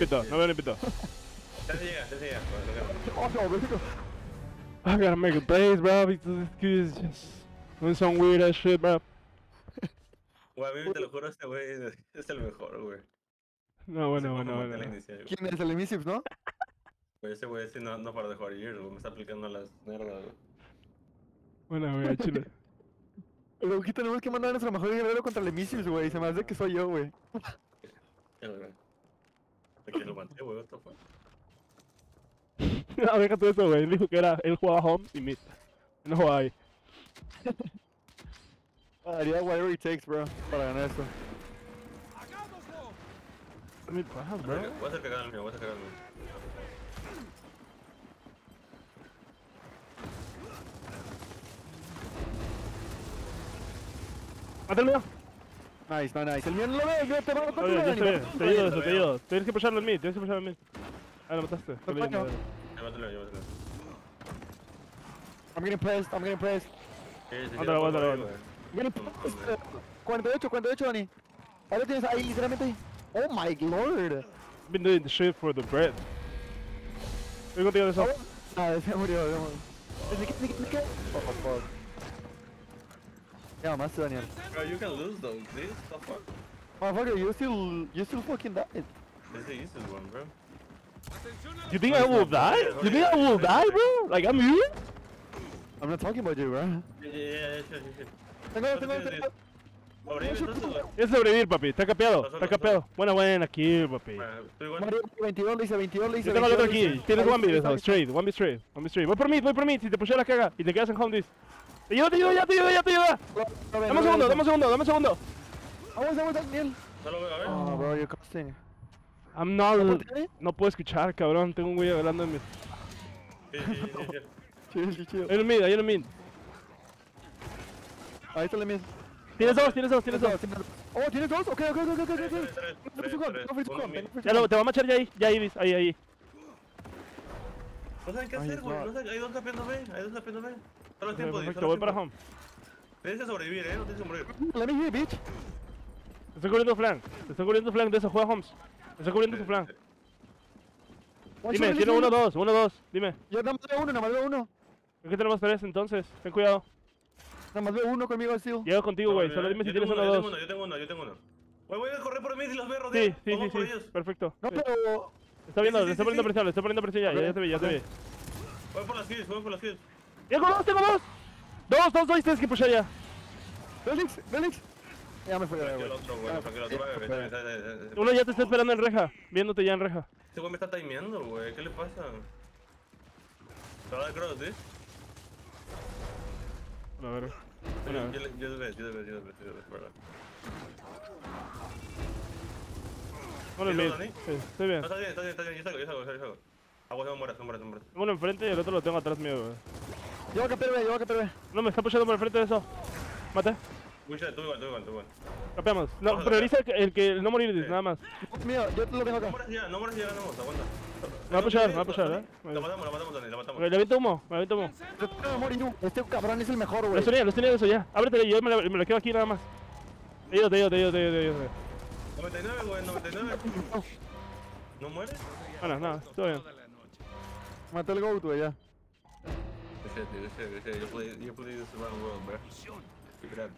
A: Ya se llega.
C: Oh, no, bro.
B: I gotta make a base, bro. Because this kid is just doing some weird ass shit, bro.
A: Güey, a mí te lo juro, este güey es el mejor, güey.
B: No, bueno.
C: ¿Quién es el Emissives, no?
A: Güey, ese güey sí no para de jugar Gears, güey. Me está aplicando las nerdas, güey.
B: Bueno, güey, chile.
C: Luego aquí tenemos que mandar a nuestro mejor guerrero contra el Emissives, güey. Se me hace que soy yo, güey.
A: Ya lo veo. Aquí lo maté, güey, what the fuck.
B: No, deja todo eso, güey. Él dijo que él jugaba home y mid. No jugaba ahí.
C: Haría whatever it takes, bro, para ganar esto.
B: Mid bajas, bro.
A: Voy a hacer cagar el mío.
B: Mata el mío.
C: Nice. El mío no lo veo, yo te mando con
B: Oye, yo
C: tu
B: te ayudo. Tienes que pusharlo en mid, Ah, lo mataste. Qué bien,
C: Perfecto.
B: madre.
A: Llévatelo.
C: I'm getting pressed.
A: Sí,
B: Aguántalo.
A: güey.
C: I'm getting pressed. 48, Dani. Ahí lo tienes, ahí, literalmente ahí. Oh my lord.
B: Been doing the shit for the bread. Voy contigo de eso.
C: Se murió. ¿Qué? Oh, fuck. Ya, más, Daniel.
A: Bro, you can lose though, please. The fuck?
C: Motherfucker, you still fucking died.
A: This is the easiest one, bro.
B: You think I will die? Bro? Like, I'm you?
C: I'm not talking about you, bro.
A: Yeah.
C: Tengo.
A: Abrí, entonces, güey.
B: Es sobrevivir, papi. Está capeado. Buena kill, papi.
A: Estoy igual.
C: Mario, 22 le hice.
B: Yo tengo el otro aquí. Tienes one
C: Ahí
B: B, eso. Straight. One B straight. Voy por mí. Si te pusheo la caga y te quedas en home this. Te ayuda. Dame un segundo.
C: Vamos, Daniel.
A: No lo veo, a ver.
C: Oh, bro, you're costing.
B: I'm not... No puedo escuchar, cabrón. Tengo un güey hablando en mi...
A: Sí.
C: Chill.
B: Hay un mid.
C: Ahí está el mid.
B: Tienes dos.
C: Oh, ¿tienes dos? Ok.
B: Ya te va a machar ya Ibis. Ahí.
A: No saben qué
C: Ay,
A: hacer, güey.
C: no.
A: No saben, hay dos tapeándome. Solo el tiempo,
B: Perfecto, voy para home.
A: Tienes que sobrevivir, no tienes que morir.
C: Let me hear, bitch.
B: Te estoy cubriendo flank de eso, juega Holmes. Te estoy cubriendo su flank. Dime, tiene 1-2, dime.
C: Yo nada más veo uno.
B: ¿Por qué tenemos 3 entonces? Ten cuidado.
C: Nada más veo uno conmigo, Steel.
B: Llego contigo, güey. Solo dime si tienes 1-2.
A: Yo tengo uno. Güey, voy a correr por mí si los veo rodear.
B: Sí.
A: Vamos por ellos.
B: Perfecto.
C: No,
B: Sí.
C: pero...
B: Está viendo,
A: Sí,
B: le estoy poniendo presión ya. Ya te vi.
A: Voy por las kills.
B: Tengo dos. Dos, tienes que pushar ya.
C: Félix. Ya me fui de
A: Para que
C: güey.
A: el otro, güey, para que el otro vaya.
B: Uno ya te está esperando en reja, viéndote ya en reja.
A: Este güey me está timeando, güey. ¿Qué le pasa? ¿Te va a dar cross, sí?
B: A ver.
A: Yo de vez, verdad.
B: Uno en
A: ¿Y
B: mid.
A: los Dani?
B: Sí, estoy bien.
A: No, está bien, está bien, está bien. Yo salgo. Agua, no mueras.
B: Uno enfrente y el otro lo tengo atrás mío, güey.
C: Yo voy a campear, güey, yo voy a campear, güey.
B: No, me está pushando por el frente de eso. Mate.
A: Mucha, tú igual.
B: Capeamos. No,
A: Vamos a
B: prioriza el que no morir,
A: Sí.
B: nada más.
C: Mío, yo lo tengo acá.
A: No mueras ya ganamos, aguanta.
B: Me va a pushar, ¿eh?
A: La matamos, Dani, la matamos.
B: Ok, le aviento humo.
C: Yo tengo que morir, este cabrón es el mejor, güey.
B: Los tenía de eso ya. Ábrete, yo me lo quedo aquí nada más. Te ayudo.
A: 99, güey, 99. ¿No mueres?
B: Bueno, nada, todo bien.
D: Toda la noche.
C: Maté el GOAT, güey, ya.
A: Yo pude ir around world, bro. Keep it up.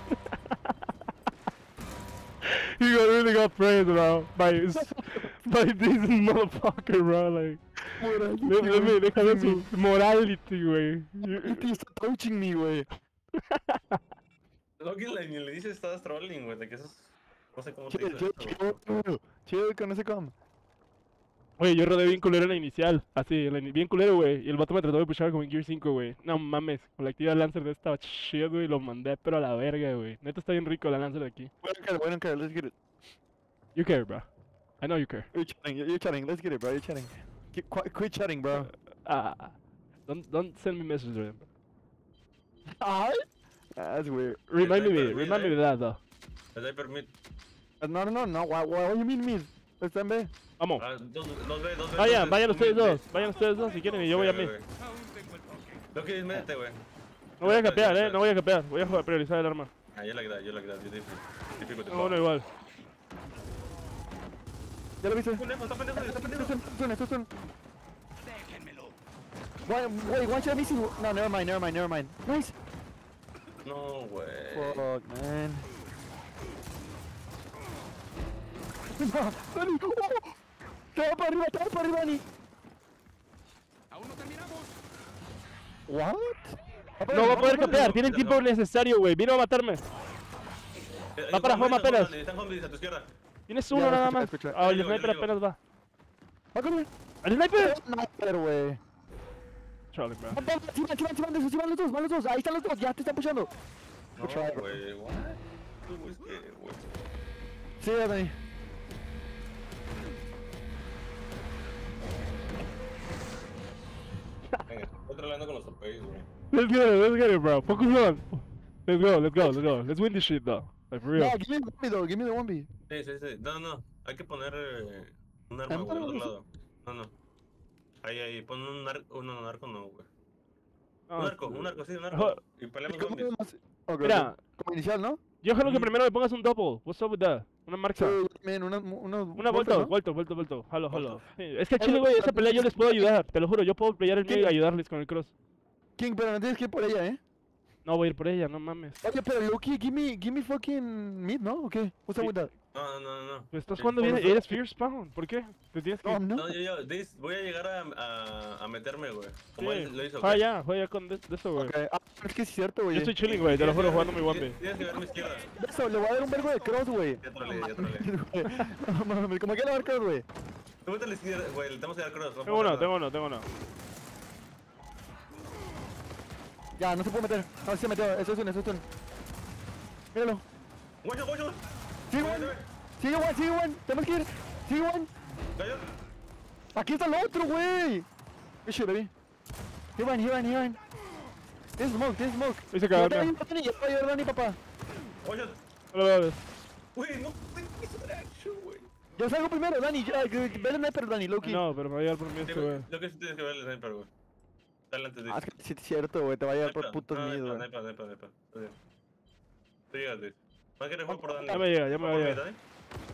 B: Really got praised, bro. By this motherfucker, bro. Like, déjame ver su morality, güey.
C: Este está touching me, güey.
A: No, que ni le dices estabas trolling, güey, de que eso es... No sé cómo te dices.
C: Chido con ese com.
B: Oye, yo rodé bien culero en la inicial. Así, bien culero, güey. Y el vato me trató de pushar como en Gear 5, güey. No mames. Con la actividad Lancer de esta estaba chido, güey. Lo mandé, pero a la verga, güey. Neta está bien rico la Lancer de aquí.
C: Bueno, let's get it.
B: You care, bro. I know you care.
C: You're chatting, let's get it, bro, you're chatting. Quit chatting, bro.
B: Don't send me messages, bro.
C: That's weird.
B: Remind me
A: Sniper,
B: of that, though.
A: Les doy permit.
C: No, what do you mean, mid? Let's B.
B: Vamos.
A: Dos B.
B: Vayan ustedes dos. Vayan ustedes dos si quieren y yo voy a mí.
D: Aún tengo el toque.
A: Lo que métete, güey.
B: No voy a capear, no voy a capear. Voy a jugar, priorizar el arma.
A: Yo la quedé. Típico
B: No, uno igual.
C: Ya lo viste.
A: Está pendejo.
C: Esto son.
D: Déjenmelo.
C: Wait, one shot missing. No, never mind. Nice.
A: No, güey.
C: Fuck, man. No, Dani. Te va para arriba, Dani.
D: Aún no terminamos.
C: What?
B: No va a poder capear, tiene el tiempo necesario, güey. Vino a matarme. Va para home apenas.
A: Están zombies a tu izquierda.
B: Tienes
C: Ya,
B: uno
C: lo
B: nada
C: escuché,
B: más.
C: escuché.
B: Ah, el
A: Yo
B: sniper
A: digo.
B: apenas va.
C: Va con
B: ¡El sniper!
C: Sniper, güey.
B: Chale, bro.
C: Sí van los dos. Ahí están los dos, ya te están pushando.
A: No,
C: Try, bro.
A: güey, what? Tú, es que, güey.
C: Sí, Dani.
A: Venga, estoy hablando con los topes, güey.
B: Let's get it, bro. Focus on. Let's go. Let's win this shit, though. Like, for real.
C: No, give me the 1B though, give me the 1B.
A: Sí. No. Hay que poner un arma, güey, al otro lado. No. Ahí. Pon un arco, no, güey. Un arco.
B: Ojo.
A: Y peleamos zombies.
C: Ok,
B: Mira.
C: como inicial, ¿no?
B: Yo creo que primero me pongas un double. What's up with that? Una marca.
C: Una
B: Vuelta. Jalo. Sí, es que al chile, güey, esa pelea yo les puedo ayudar. Te lo juro, yo puedo pelear el medio y ayudarles con el cross.
C: King, pero no tienes que ir por ella,
B: No voy a ir por ella, no mames.
C: Oye, pero Loki, give me fucking mid, ¿no? Okay, what's up with that?
A: No.
B: Pues estás
A: Sí,
B: jugando bien, eres Fear Spawn. ¿Por qué? Te tienes que...
C: No,
A: No, yo, voy a llegar a meterme, güey. Como
B: Sí.
A: él lo hizo,
B: Juega ya con de eso, güey.
C: Okay, es que es cierto, güey.
B: Yo estoy chilling, güey, te lo juro, jugando mi Wampi.
A: Tienes que ver a mi izquierda.
C: Eso, le voy a dar un vergo de cross, güey.
A: Ya trolé.
C: No mames, como que le va a dar cross, güey.
A: Tú vete a la izquierda, güey, le tenemos que dar cross. No
B: Tengo uno.
C: Ya, no se puede meter. No, sí se metió, eso es un. Míralo.
A: Guacho.
C: Sigue one. Tenemos que ir. Sigue one.
A: Cayó.
C: Aquí está el otro, güey. Good shit, baby. He ran. Tienes smoke.
B: Ahí se cagó,
C: Ya
B: mira.
C: te va a ayudar, Dani, papá.
A: Guacho.
B: No lo veo.
A: Güey, no hizo action, güey.
C: Yo salgo primero, Dani. Ve el sniper, Dani, Loki.
B: No, pero me va a llevar por mí
A: Sí,
B: este,
A: güey.
B: güey.
A: Lo que sí tienes que ver el sniper, güey. Dale antes de
C: Ah, es que sí, es cierto, güey. Te va a llevar por putos
A: no,
C: miedo, güey.
A: Sniper. Tú llegas, Luis. No quieres jugar por Dani.
B: Ya me llega, ya me
A: ¿Va por
B: va a
A: mí,
B: llegar.
A: Dani?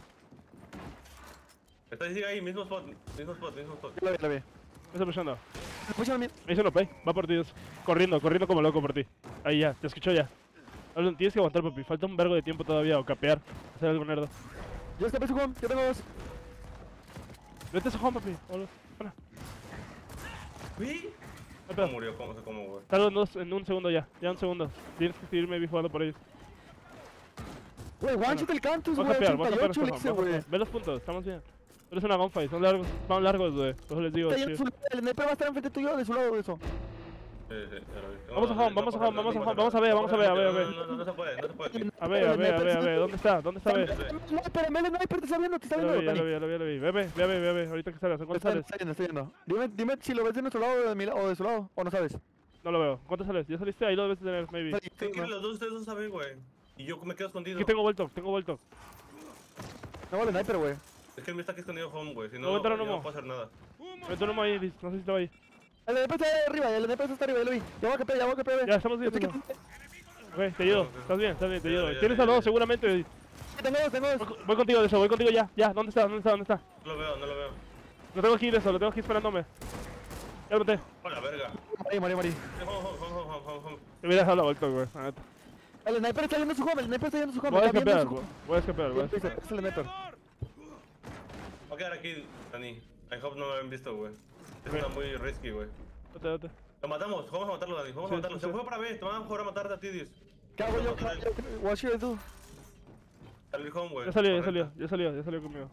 A: Sigue ahí, mismo spot.
C: La vi.
B: Me está pushando.
C: Pucha,
B: Me hizo no pay. Va por ti, Dios. Corriendo como loco por ti. Ahí ya, te escuchó ya. Hablan, tienes que aguantar, papi. Falta un vergo de tiempo todavía o capear. Hacer algo nerdo.
C: Yo escapé su home, yo tengo dos.
B: Vete a su home, papi. Hola. Bueno,
A: ¿Sí?
B: no hay pedo.
A: Murió, ¿cómo, güey?
B: Tardo en un segundo ya. Ya un segundo. Tienes que seguir maybe jugando por ellos.
C: Güey, one shot el Cantus,
B: Voy a
C: güey.
B: capear, voy a capear
C: 88 le
B: este
C: hice,
B: home.
C: güey.
B: Ve los puntos, estamos bien. Pero es una gunfight, son largos, güey. Por eso les digo,
C: Está yendo
B: chido.
C: el sniper va a estar enfrente tuyo, de su lado, de eso.
A: Sí, sí, ya lo vi.
B: Vamos a home, vamos a home, vamos a home, vamos a ver, vamos a ver, a ver, a ver.
A: No se puede, no se puede.
B: A ver, a ver, a ver, a ver, ¿dónde está? ¿Dónde está? Ve.
C: No, te está viendo, te está
B: Ya lo
C: viendo.
B: vi, ya lo
C: Dani.
B: vi, ya lo vi, ya lo vi. Ve, ve, ve, ve, ve, ahorita que sales, ¿cuánto
C: Está
B: sales?
C: yendo, está yendo. Dime si lo ves de nuestro lado o de mi lado o de su lado, o no sabes.
B: No lo veo. ¿Cuánto sales? ¿Ya saliste? Ahí lo debes tener, maybe.
C: Salí,
A: ¿Qué quieren
C: no,
A: los dos? Ustedes no saben, güey. Y yo me quedo escondido.
B: Aquí tengo vuelto, tengo vuelto.
C: no vale sniper, güey.
A: Es que él me está aquí escondido home, güey. Si
B: No,
A: no,
B: entra,
A: yo
B: no,
A: no
B: no.
A: puedo hacer nada.
B: Vete uno ahí, Liz, no sé si estaba ahí.
C: El NP está ahí arriba, el NP está arriba, ya lo vi. Ya voy a capear,
B: Ya, estamos bien,
C: Yo te
B: tengo.
C: quito-
B: Ok, te ayudo. Estás bien, te ayudo.
A: Ya,
B: Tienes
A: ya,
B: a
A: ya.
B: dos, seguramente.
C: Tengo dos.
B: Voy contigo de eso, voy contigo ya. Ya, ¿dónde está? ¿Dónde está? ¿Dónde está?
A: No lo veo, no lo veo.
B: Lo tengo aquí de eso, lo tengo aquí esperándome. Ya lo maté.
A: ¡Oh, la verga!
C: Morí.
A: Home.
B: Te hubiera dejado la vuelta, güey. La neta.
C: El sniper está yendo su home,
B: Voy a
C: está viendo
B: escapear,
C: su home.
B: voy a escapear, güey.
C: Es el sniper.
A: Voy a quedar aquí, Dani. I hope no me habían visto, güey. Es una muy risky, güey.
B: Vete.
A: Lo matamos, vamos a matarlo, Dani. Vamos a
B: Sí,
A: matarlo.
B: sí,
A: Se
B: sí.
A: fue para B, te van a jugar a matarte a ti, Dios.
C: ¿Qué hago yo? What should I do?
A: Salir home, güey.
B: Ya salió, ya
A: Correcto.
B: salió conmigo.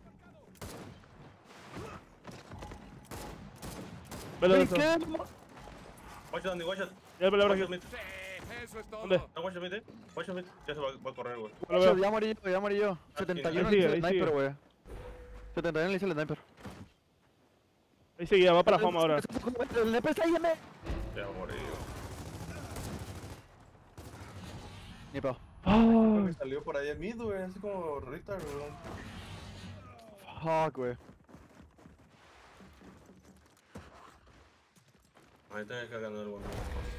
B: Velo de eso.
C: ¿Qué?
A: Watch it, Dani, watch it.
B: Ya me lo abro
A: Watch
B: aquí.
A: it, mid.
D: Sí, eso es todo.
B: ¿Dónde?
A: No, watch it, mid, Watch it, mid. Ya se va a correr, güey.
B: No lo veo.
C: Ya morí yo. 71
B: Ahí sigue,
C: le hice el
B: ahí
C: sniper,
B: sigue.
C: güey. 71 le hice el sniper.
B: Ahí seguía, va para home ahora.
C: El sniper está ahí, me.
A: Ya morí.
C: Ni pedo.
B: Ah,
A: Salió por ahí mid, güey. Así como retard, güey.
C: Fuck, güey.
A: Ahí tenés que ganar el bueno.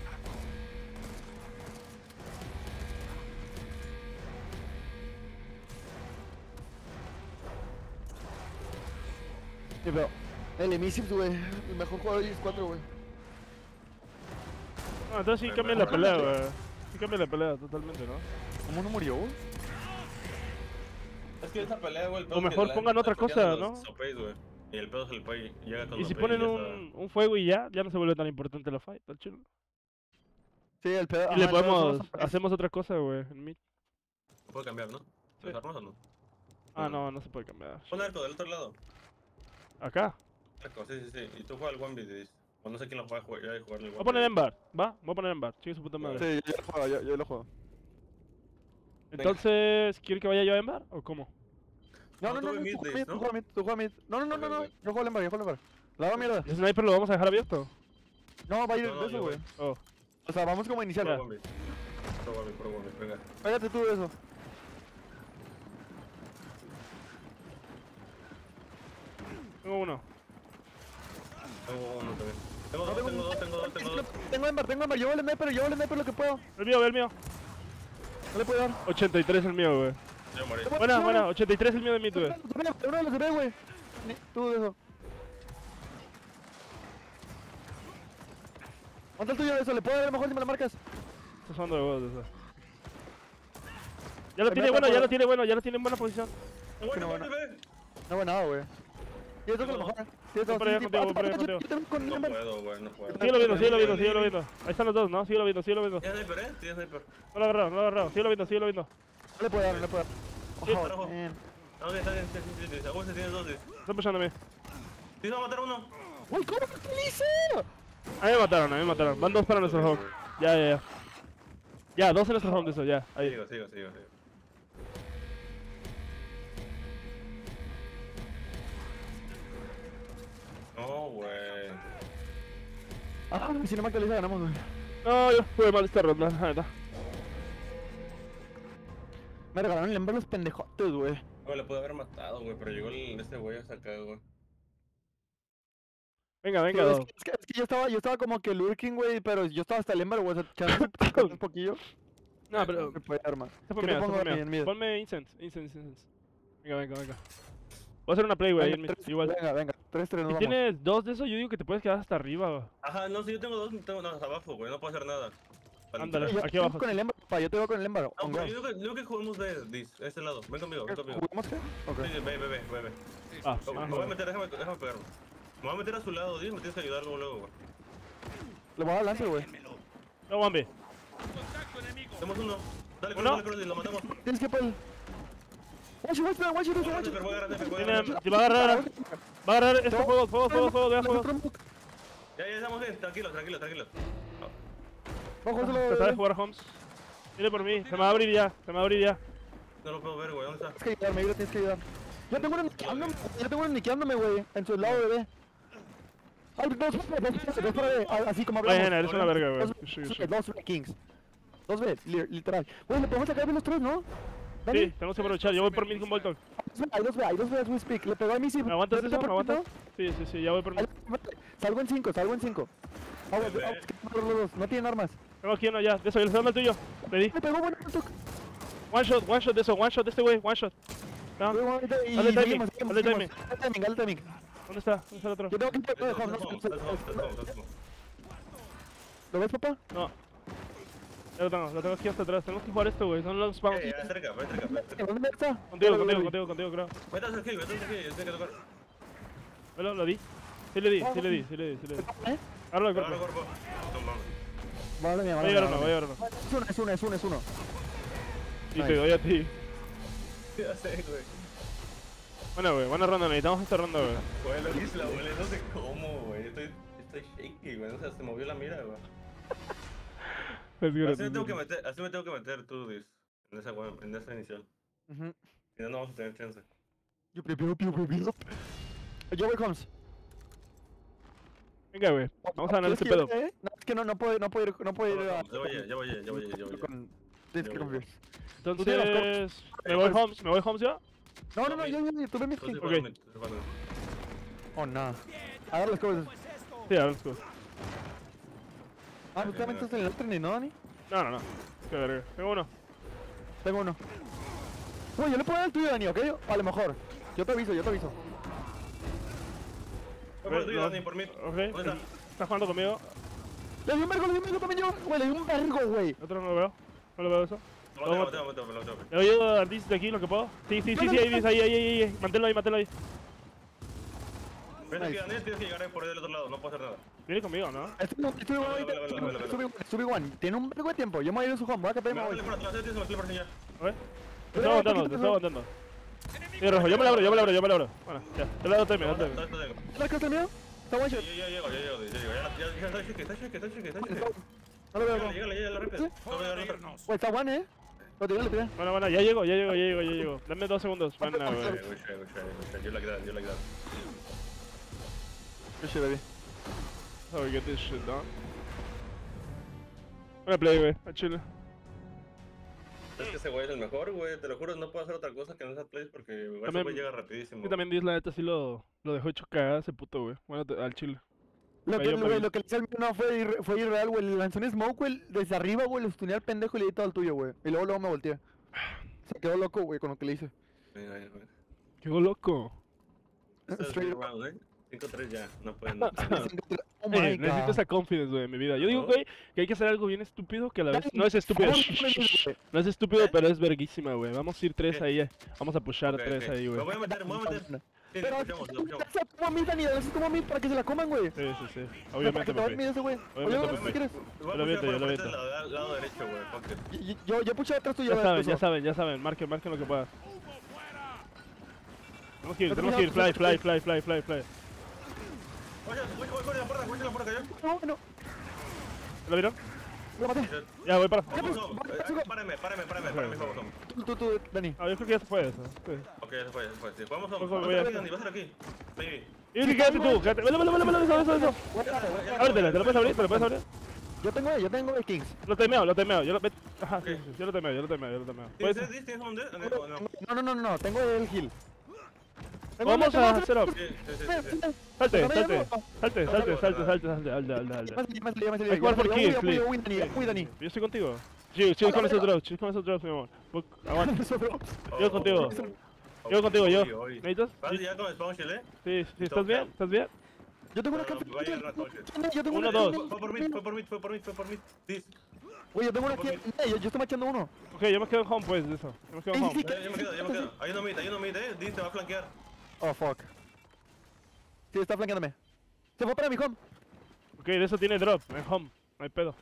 C: Ni pedo. El Emissive, güey. El mejor jugador de 4, güey.
B: no, entonces sí cambia la pelea, güey. Sí cambia la pelea totalmente, ¿no?
C: ¿Cómo no murió, güey?
A: Es que esa pelea, güey. el
B: O
A: pedo es que
B: mejor
A: la
B: pongan
A: gente
B: otra
A: está
B: cosa,
A: peleando
B: ¿no?
A: los sopes, güey. Y el pedo es el pay. Llega con
B: Y
A: los
B: si
A: pay
B: ponen
A: ya está.
B: un fuego y ya no se vuelve tan importante la fight, está chido.
C: Sí, el pedo.
B: Y le
C: ajá, el pedo
B: podemos,
C: son los-
B: hacemos otra cosa, güey, en mid.
A: Puede cambiar, ¿no? ¿Los armas o no?
B: Ah, no se puede cambiar.
A: Pon arco del otro lado.
B: Acá.
A: Arco, sí. Y tú juega el 1v10. O no sé quién lo juega, ya hay que jugarle el 1v10.
B: Voy a poner Embar, ¿va? Voy a poner Embar, chingue su puta madre.
C: Sí, yo lo juego, yo lo juego.
B: Entonces, ¿quiere que vaya yo a Embar o cómo?
C: No,
A: No,
C: no,
A: tú
C: no,
A: ve
C: tú
A: mid,
C: juega mid,
A: ¿no?
C: tú juega mid, tú juega mid. No,
A: Ok, ok.
C: yo juego el Embar. La hago mierda.
B: ¿Ese sniper lo vamos a dejar abierto?
C: No, va a ir
A: No, no,
C: de eso,
A: yo
C: güey.
B: Oh,
C: O sea, vamos como a iniciar.
A: Pro 1v. Pro 1v, venga.
C: Pégate tú de eso.
B: tengo uno.
A: Tengo uno también. Tengo
C: No,
A: dos.
C: Tengo Embar, yo voy al sniper lo que puedo.
B: El mío, ve el mío.
C: No le puedo dar.
B: 83 el mío, güey.
A: Ya morí.
B: Buena, 83 el mío de mid, güey.
C: Uno de los ve, güey. Tú de eso. ¿Cuánto el tuyo de eso? ¿Le puedo dar mejor si me lo marcas?
B: Estás jugando de huevos de eso. Ya lo
C: Se
B: tiene
C: mete
B: bueno,
C: por-
B: ya lo tiene bueno, ya lo tiene en buena posición.
A: Bueno,
C: bueno.
A: ve.
C: No hago nada, güey. Tienes dos a lo mejor. Tienes dos.
B: Voy para allá
C: Sí,
B: contigo, voy para allá
C: yo
B: contigo.
C: tengo con
A: No
C: Embar.
A: puedo, güey, no puedo.
B: Síguelo viendo. Ahí están los dos, ¿no? Síguelo viendo.
A: Tienes sniper, Tienes sniper.
B: No lo he agarrado. Síguelo viendo.
C: No le puedo dar.
B: Sí,
C: Oh,
A: carajo.
C: man.
A: No, está bien, sí. Aguas, tienes dos, Dios.
B: Están pushando a mí.
A: ¿Tienes a matar uno?
C: Uy, ¿cómo que le hice?
B: A mí me mataron. Van dos para nuestro home. Ya. Ya, dos en nuestro home de eso, ya. Ahí.
A: Sigo. No, güey.
C: Ah, si no me actualiza ganamos, güey.
B: No, yo jugué mal esta ronda, la verdad.
C: Me regalaron el Embar los pendejotes, güey.
A: Güey, le pude haber matado, güey, pero llegó este güey hasta acá, güey.
B: Venga,
C: Sí, es
B: dos.
C: que yo estaba como que lurking, güey, pero yo estaba hasta el Embar, güey. O sea, chance un poquillo.
B: No, pero.
C: Me puede armar.
B: Esta fue
C: ¿Qué
B: mía,
C: te
B: esta
C: pongo
B: fue
C: ahí en
B: mía.
C: mid?
B: Ponme incense. Venga. Voy a hacer una play, güey, ahí en mid, igual.
C: Venga, 3-3, nos
B: Si
C: vamos.
B: tienes dos de esos, yo digo que te puedes quedar hasta arriba, güey.
A: Ajá, no, si yo tengo dos, no, hasta abajo, güey, no puedo hacer nada.
B: Ándale.
C: Yo
B: aquí
C: te voy
B: abajo.
C: con el Embar, papá, yo te voy con el Embar.
A: No,
C: on
A: pero
C: go.
A: yo digo que juguemos de este lado. Ven conmigo.
C: ¿Jugamos qué? Ok.
A: Sí, ve.
B: Ah,
A: Me voy a meter, déjame pegarlo. Me voy a meter a su lado, Dios, me tienes que ayudar luego, güey.
C: Le voy a dar lance, güey.
D: Déjenmelo.
B: No, Wambi.
D: Contacto enemigo.
A: Tenemos uno. Dale,
B: ¿Uno?
A: cross, lo matamos.
C: Tienes que por el... Watch it.
A: Voy a agarrar.
B: Te va a agarrar. Va a agarrar esto, fuego, vea fuego.
A: Ya estamos bien, tranquilos.
C: Ojo,
B: Tratar de
C: solo.
B: jugar a Homes. Mire por mí, se me va a abrir ya, se me va a abrir ya.
A: No lo puedo ver, güey. ¿Dónde está?
C: Tienes que ayudarme, tienes que ayudar. Yo tengo uno niqueándome, güey. En su lado, bebé. Ay, dos para B. Así como hablamos.
B: Vayan, eres una verga, güey.
C: Dos B, Kings. Dos B, literal. Güey, le podemos sacar bien los tres, ¿no?
B: Sí, tenemos que aprovechar. Yo voy por mí con Voltok.
C: Hay dos B as we speak. Le pegó a mí, sí.
B: ¿Me aguantas eso? ¿Me aguantas? Sí, sí, sí, ya voy por mí.
C: Salgo en 5, salgo en 5. Aguas, los dos. No tienen armas.
B: Tengo aquí uno ya. De eso, yo le estoy dando el tuyo. Ready.
C: Me pegó, bueno,
B: One shot de eso, one shot de este güey, one shot. Down. Dale timing, dale timing.
C: Dale timing.
B: ¿Dónde está? ¿Dónde está el otro?
C: Yo tengo que ir
A: Let's
C: no,
A: go, let's go, let's go.
C: ¿Lo ves, papá?
B: No. Ya lo tengo aquí hasta atrás. Tenemos que jugar esto, güey. Son los spawns.
A: Ya, cerca, cerca.
C: ¿Dónde está?
B: Contigo, creo.
A: Vete a hacer kill, vete a hacer kill. Yo tengo que tocar.
B: Lo di. Sí le di.
C: ¿Eh?
B: Háblalo de
A: Ahora
B: cuerpo.
A: cuerpo. No mames.
C: Vale, mía,
B: Voy a llegar uno.
C: Es uno.
B: Y te doy a ti.
A: Ya sé, güey.
B: Bueno, güey, buena ronda. Necesitamos esta ronda, güey.
A: Güey, la isla, güey. No sé cómo, güey. Estoy shaky, güey. O sea, se movió la mira, güey. Así me tengo que meter tú, Dis. En esa inicial. Si no, no vamos a tener chance.
C: Yo voy, Coms.
B: Venga, güey. Vamos a ganar este pedo.
C: No, es que no puedo ir a...
A: Ya voy.
C: Con... Tienes que confiar.
B: Entonces, ¿me voy Homes ya?
C: No, yo, tú ves mis skins. Oh, no. A ver las cosas.
B: Sí, a ver, let's go.
C: Ah, ¿tú también estás en el training, no, Dani?
B: No. Qué verga. Tengo uno.
C: Tengo uno. Uy, yo le puedo dar el tuyo, Dani, ¿ok? A lo mejor. Yo te aviso.
A: Por mí.
B: Ok.
A: ¿Dónde está?
B: ¿Estás jugando conmigo?
C: Le di un vergo también yo. Güey, le di un vergo, güey.
B: Otro no lo veo. No lo veo eso.
A: Lo tengo.
B: Le doy a Dis de aquí lo que puedo. Sí, ahí, Dis, ahí. Manténlo ahí.
A: Vete aquí, Daniel, tienes que llegar por ahí del otro lado, no puedo hacer nada.
B: Viene conmigo, ¿no?
C: Estuve igual. Tiene un vergo de tiempo. Yo me voy a ir a su home. Voy a capar y me voy.
A: Por atrás, me por allá.
B: A ver. Te estoy aguantando. Sí, rojo, yo me la abro. Bueno, ya. Te la doy también,
A: ¿Sabes qué
C: ¿Sabes qué es el mío? Está one shot.
A: Ya llego. Ya está cheque.
C: No lo veo.
A: Llega rápido. No veo otra.
C: Güey, está one, Lo tiré.
B: Bueno, ya llego. Dame 2 segundos. Buena, güey.
A: You like that.
C: Good shit, baby.
B: How we get this shit done. Buena play, güey. A chile.
A: Es que ese güey es el mejor, güey. Te lo juro, no puedo hacer otra cosa que no sea plays porque ese
B: También-
A: güey llega rapidísimo.
B: Y también Dis, la neta, sí lo dejó hecho cagada ese puto, güey. Bueno, al chile.
C: Lo
B: Vaya,
C: que le hice al mío no fue irreal, güey. Le lanzó un smoke, güey, desde arriba, güey. Le stuneé al pendejo y le di todo al tuyo, güey. Y luego me volteé. Se quedó loco, güey, con lo que le hice.
B: Quedó loco.
C: Straight up.
A: 5-3 ya, no pueden.
C: Oh my
B: Necesito
C: god.
B: esa confidence, güey, en mi vida. Yo digo,
A: ¿No?
B: güey, que hay que hacer algo bien estúpido que a la vez no es estúpido. No es estúpido, pero es verguísima, güey. Vamos a ir 3 ahí. Vamos a pushar 3 ahí,
A: Me
B: güey.
A: voy a meter. Sí,
C: Pero
A: lo pushamos.
C: es como mid, Dani, es como mid para que se la coman, güey.
B: Sí.
C: Para
B: Obviamente,
C: que te vaya
B: papi.
C: mid ese, güey.
B: Obviamente,
C: Oye,
B: papi.
C: ¿qué quieres?
A: Voy
B: Yo lo
A: a
B: viento,
A: pushar
B: yo lo
A: por
B: viento.
A: el lado derecho, güey. Fuck it.
C: Yo pucho atrás tuyo.
B: Ya saben. Marquen lo que pueda. Tenemos que ir. Fly.
A: Oye, voy a la puerta,
C: No.
B: ¿Lo vieron?
C: Lo maté.
B: Ya, voy para.
A: Párame, vamos.
C: Tú, Dani.
B: Ah, yo creo que ya se fue eso. Sí.
A: Ok, se fue. Sí, vamos,
B: Voy
A: va
B: a-
A: a ser aquí. Baby.
B: Y quédate tú, quédate. Vale, eso. Ábretela, ¿te lo puedes abrir?
C: Yo tengo el Kings.
B: Lo temeo. Ajá, sí, yo lo temeo. ¿Puedes?
A: ¿Tienes un dedo? No.
C: No, tengo el heal.
B: Vamos a hacer up.
A: Sí.
B: Salte. Hay que jugar por kills, please.
C: Uy, Dani.
B: Yo estoy contigo. Chill con esos drops, mi amor. Aguanta. Yo contigo. ¿Necesitas?
A: ¿Vas ya con Spawn Shell,
B: Sí, ¿estás bien?
C: Yo tengo una
A: Vaya
C: café.
A: el ratón.
C: Yo tengo
B: Uno,
C: una.
B: dos.
A: Fue por mí. Dis.
C: Oye, yo tengo una aquí. Yo estoy machando uno.
B: Ok, yo me quedo en home, pues, de eso. Yo me quedo en home.
A: Yo me quedo. Hay uno mid, Dis te va a flanquear.
C: Oh, fuck. Sí, está flanqueándome. Se fue para mi home.
B: Ok, de eso tiene drop, en home. No hay pedo.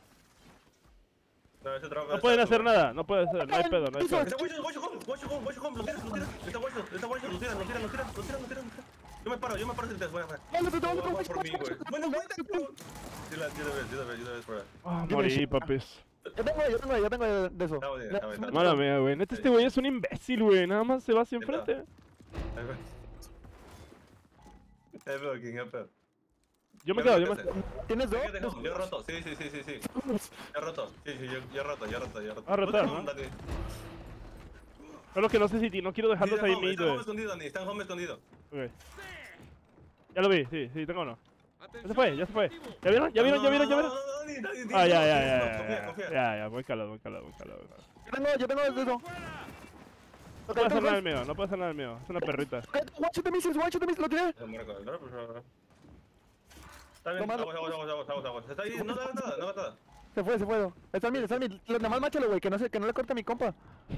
A: No, ese trabajo
B: No
A: es
B: pueden
A: alto,
B: hacer
A: güey.
B: nada, no puede ser, no hay pedo.
A: Está watch home, lo tiras. Está watch, lo tiran. Yo me paro si te voy a
C: Dale, te
A: Voy
C: voy
A: por mí, güey. Bueno, sí la ves, por ahí.
B: Ah, morí, papis.
C: Yo tengo de eso.
A: Está bien, está bien.
B: Mala mía, güey. Neta, este güey es un imbécil, güey. Nada más se va hacia enfrente. Yo me quedo, yo me quedo.
C: ¿Tienes dos?
A: Yo he roto, sí. Yo he roto, yo he roto.
B: A rotar, ¿no? Solo que no sé si no quiero dejarlos ahí mid,
A: Está en
B: güey.
A: home escondido, Dani, está en home escondido.
B: Ok. Ya lo vi, sí, tengo uno. Ya se fue. ¿Ya vieron?
A: No,
B: Ah,
A: Confía.
B: ya, voy calado.
C: Yo tengo de eso.
B: No puede hacer nada el mío, es una perrita.
C: Watch the missiles, lo tiré.
A: Se muere con el drop, Está bien,
C: Tomando.
A: aguas. Está ahí, no hagas nada.
C: Se fue. Está en mid. Nada más máchalo, güey, que no le corte a mi compa.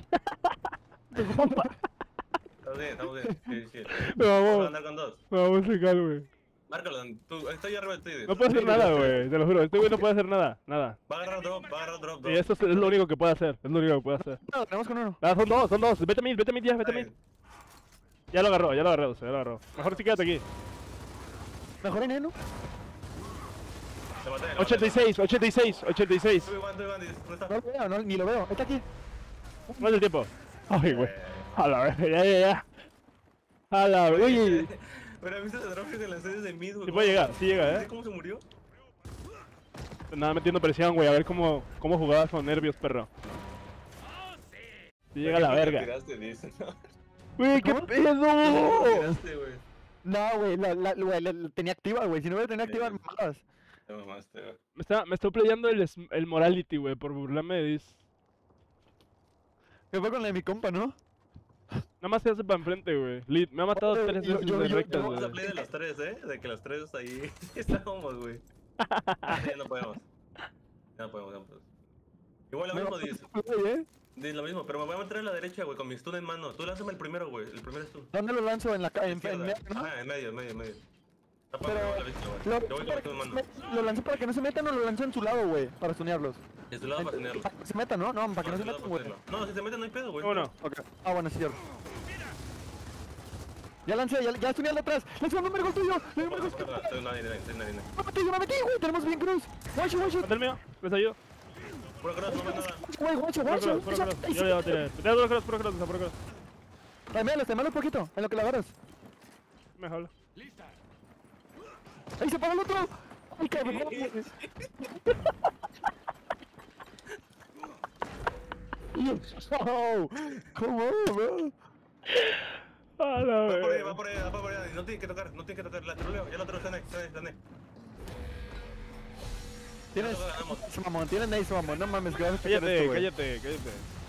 A: Estamos bien. Sí.
B: Me
A: Vamos a
B: vamos,
A: andar con dos.
B: a secar, güey.
A: Márcalo, tú, estoy arriba de ti.
B: No puede hacer nada, güey, te lo juro. Este güey no puede hacer nada.
A: Va a agarrar drop.
B: Y eso es lo único que puede hacer,
C: No, tenemos con uno.
B: Ah, son dos. Vete a mid, ya. Ya lo agarró. Mejor sí quédate aquí.
C: Mejor en ¿no?
A: Te maté.
B: 86.
A: Tú, Iván, ¿dónde está?
C: No lo veo, ni lo veo. Está aquí.
B: No es el tiempo. Ay, güey. A la vez, ya. A la vez. Uy.
A: Pero ¿viste el drop que te lancé desde mid, güey?
B: Sí puede llegar, sí llega,
A: ¿Viste cómo se murió?
B: Nada, metiendo presión, güey. A ver cómo jugabas con nervios, perro. Sí llega a la verga.
A: Tiraste, dice, ¿no?
B: Güey, qué
C: ¿Cómo?
B: pedo.
A: Tiraste, güey.
C: No, güey, la tenía activa, güey. Si no hubiera tenido activa, me matas.
A: Te mamaste, güey.
B: Me estoy playando el morality, güey, por burlarme de Diz.
C: Me fue con la de mi compa, ¿no?
B: Nada más se hace para enfrente, güey. Lead, me ha matado
C: Yo-
B: 3
C: yo-
B: veces
C: yo-
B: de
C: yo-
B: rectas,
A: Vamos a
B: güey.
A: play de los tres, De que los tres ahí estábamos, güey. Ya no podemos. Igual lo mismo, Diz. Diz lo mismo, pero me voy a meter a la derecha, güey, con mi stun en mano. Tú lánzame el primero, güey. El primer stun.
C: ¿Dónde lo lanzo? En la
A: A la
C: en
A: izquierda.
C: medio, ¿no?
A: Ah, en medio. Está
C: Pero
A: para la vista, güey.
C: Lo,
A: Yo voy
C: para
A: con
C: que
A: mi
C: no
A: mano.
C: lo lancé para que no se metan o lo lancé en su lado, güey, para stunearlos.
A: De su lado para tenerlo.
C: Para que se metan, ¿no? No, para que no se metan, güey.
A: No, si se meten no hay pedo, güey.
B: Uno.
C: Ok. Ah, bueno, sí, cierto. Ya lancé, ya stuneé al de atrás. ¡Lancé un número tuyo! ¡Le número tuyo!
A: Estoy en la línea.
C: Yo me metí, güey. Tenemos bien cruz. Watch it.
B: Mata el mío, les ayudo.
A: Puro cross, no ve nada.
C: Güey, watch
B: Puro cross. Yo ya tiré. Puro cross.
C: Tráemelo un poquito, en lo que la agarras.
B: Mejor.
C: ¡Ahí se paró el otro! ¡Ay, cabrón! Oh, come on, bro.
B: A la
A: Va
B: vez.
A: por ahí. No tiene que tocar. La troleo. Ya la troleo. Está en
C: Tienes Ace, mamón, tienes Ace, mamón. No mames, gracias por
B: Cállate,
C: esto, güey.
B: cállate.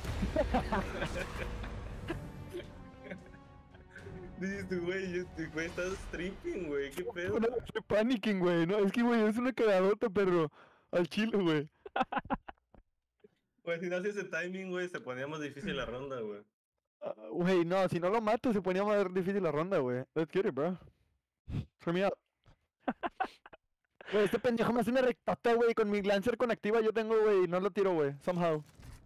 A: Dices tú, güey, estás stripping, güey. ¿Qué pedo?
C: No, estoy panicking, güey. No, es que, güey, es una cagadota, perro. Al chile, güey.
A: Güey, si no hacía ese timing, güey, se ponía más difícil la ronda, güey.
C: Güey, no, si no lo mato, se ponía más difícil la ronda, güey. Let's get it, bro. Turn me up. Güey, este pendejo me hace una rectata, güey. Con mi Lancer con activa yo tengo, güey, y no lo tiro, güey. Somehow.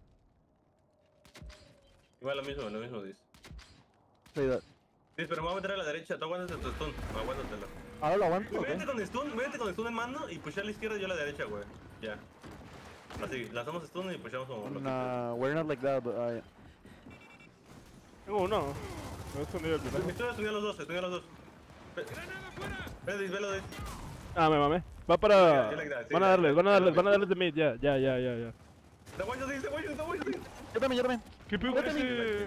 A: Igual lo mismo, dice.
C: Say that.
A: Sí, pero me voy a meter a la derecha. Tú aguántate tu stun. Aguántatelo.
C: Ahora lo aguanto,
A: Métete
C: ok.
A: con stun en mano y pushar a la izquierda y yo a la derecha, güey. Ya. Así, lanzamos stun y pushamos como loquitos.
C: Nah, we're not like that, but alright.
B: Tengo uno. Me he escondido el primero.
A: Estoy a los dos. Velo, Diz.
B: Ah, me mamé. Va para... Van a darles de mid, ya.
A: Te voy a decir.
C: Yo también.
B: ¿Qué pedo con ese?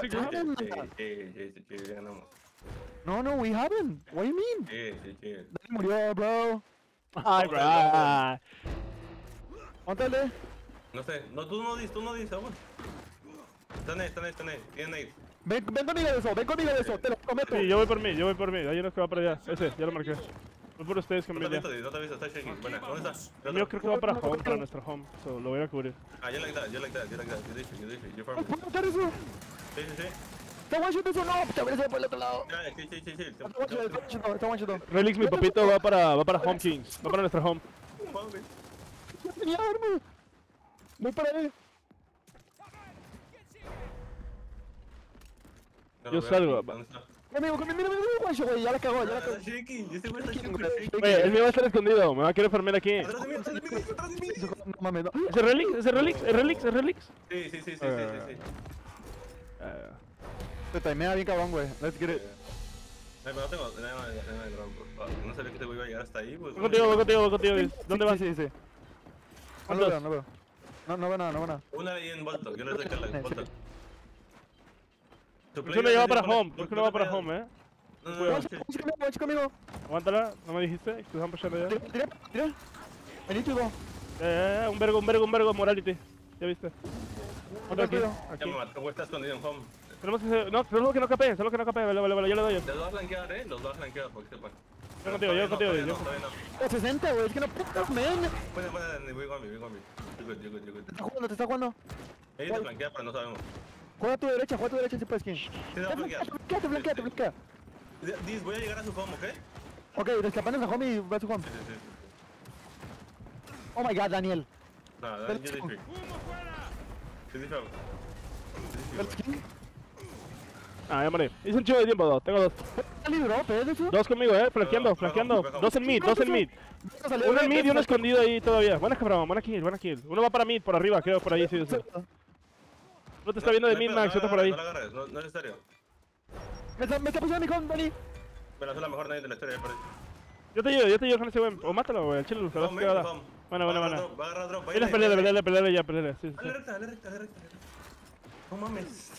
A: Sí, ganamos.
C: No, we haven't. What do you mean?
A: Sí.
C: Dani murió, bro.
B: Ay, bro.
C: Móntale.
A: No sé, tú no dices, aún. Están ahí, tienen ahí.
C: Ven conmigo de eso, te lo prometo.
B: Sí, yo voy por mí. Hay uno que va para allá. Ese, ya lo marqué. Voy por ustedes con
A: No
B: mid
A: te
B: ya.
A: aviso, está shaking. Buena, ¿dónde está?
B: El mío creo que va para home, para nuestro home. So, lo voy a cubrir.
A: Ah, you like that. You did it. You farm.
C: ¿Puedo matar eso?
A: Sí.
C: ¿Está one shot eso? No, te abriste por el otro lado.
A: Sí.
C: Está one shot.
B: Relix, mi papito, va para Home Kings. Va para nuestro home.
C: No tenía arma. Voy para él.
B: Yo salgo.
A: ¿Dónde está?
C: Conmigo, mira, guacho, güey, ya la cagó, ya la cagó.
A: Shaking, ese güey está shaking,
C: güey.
A: shaking.
B: Güey, el mío va a estar escondido, me va a querer farmear aquí.
A: Atrás de mí, atrás de mí, atrás de mí.
C: No mames, no.
B: ¿Ese Relix? ¿Ese Relix? ¿Es Relix? ¿Es Relix?
A: Sí.
C: Te timea bien cabrón, güey. Let's get it.
A: Ay, pero no tengo nada de drone, no sabía que este güey iba a llegar hasta ahí, pues.
B: Voy contigo. ¿Dónde vas?
C: Sí. No
B: ¿Cuántos?
C: lo veo. No veo nada.
A: Una ahí en Volto, yo le doy Carla, Volto.
B: ¿Por qué no lleva para home? ¿Por qué no va para home,
A: No,
C: Guacho conmigo.
B: Aguántala, ¿no me dijiste? Que están pushando ya.
C: Tira. Vení, tú, go.
B: Un vergo, morality. ¿Ya viste? Otro aquí,
C: Rápido.
A: Ya
B: aquí.
A: me mató, güey, está escondido en home.
B: Tenemos que hacer... No, solo que no capee, vale, yo le doy.
A: Los dos a flanquear, los dos a flanquear, porque sepan.
B: Yo contigo.
A: Todavía no.
C: 60, güey, es que no puedo, man.
A: Puede, voy con mi. You're good.
C: Te está jugando.
A: Ella te flanquea, pero no sabemos.
C: Juega a tu derecha si puedes, King.
A: Sí, te va a flanquear.
C: Flanquea.
A: Diz, voy a llegar a su home, ¿ok?
C: Ok, descapanes a home y va a su home.
A: Sí.
C: Oh my god, Daniel.
A: Nada, yo dije.
D: ¡Humo fuera!
A: Sí, dije.
C: Let's King.
B: Ah, ya morí. Hice un chivo de tiempo, dos. Tengo dos.
C: ¿Está libre, ¿es eso?
B: Dos conmigo, flanqueando. Dos en mid. Uno en mid y uno escondido ahí todavía. Buena cabrón, buena kill. Uno va para mid, por arriba, creo, por ahí, sí. Uno te está viendo de mid, Max, otro por ahí.
A: No la agarres, no es necesario.
C: Me está pusiendo mi home, Dani.
A: Bueno, es la mejor nadie de la historia, por ahí.
B: Yo te ayudo con ese güey. O mátalo, güey, el chile, se lo vas a quedar. Bueno.
A: Va a agarrar drop.
B: Dale, pelea ya. Sí.
A: Dale recta. No mames.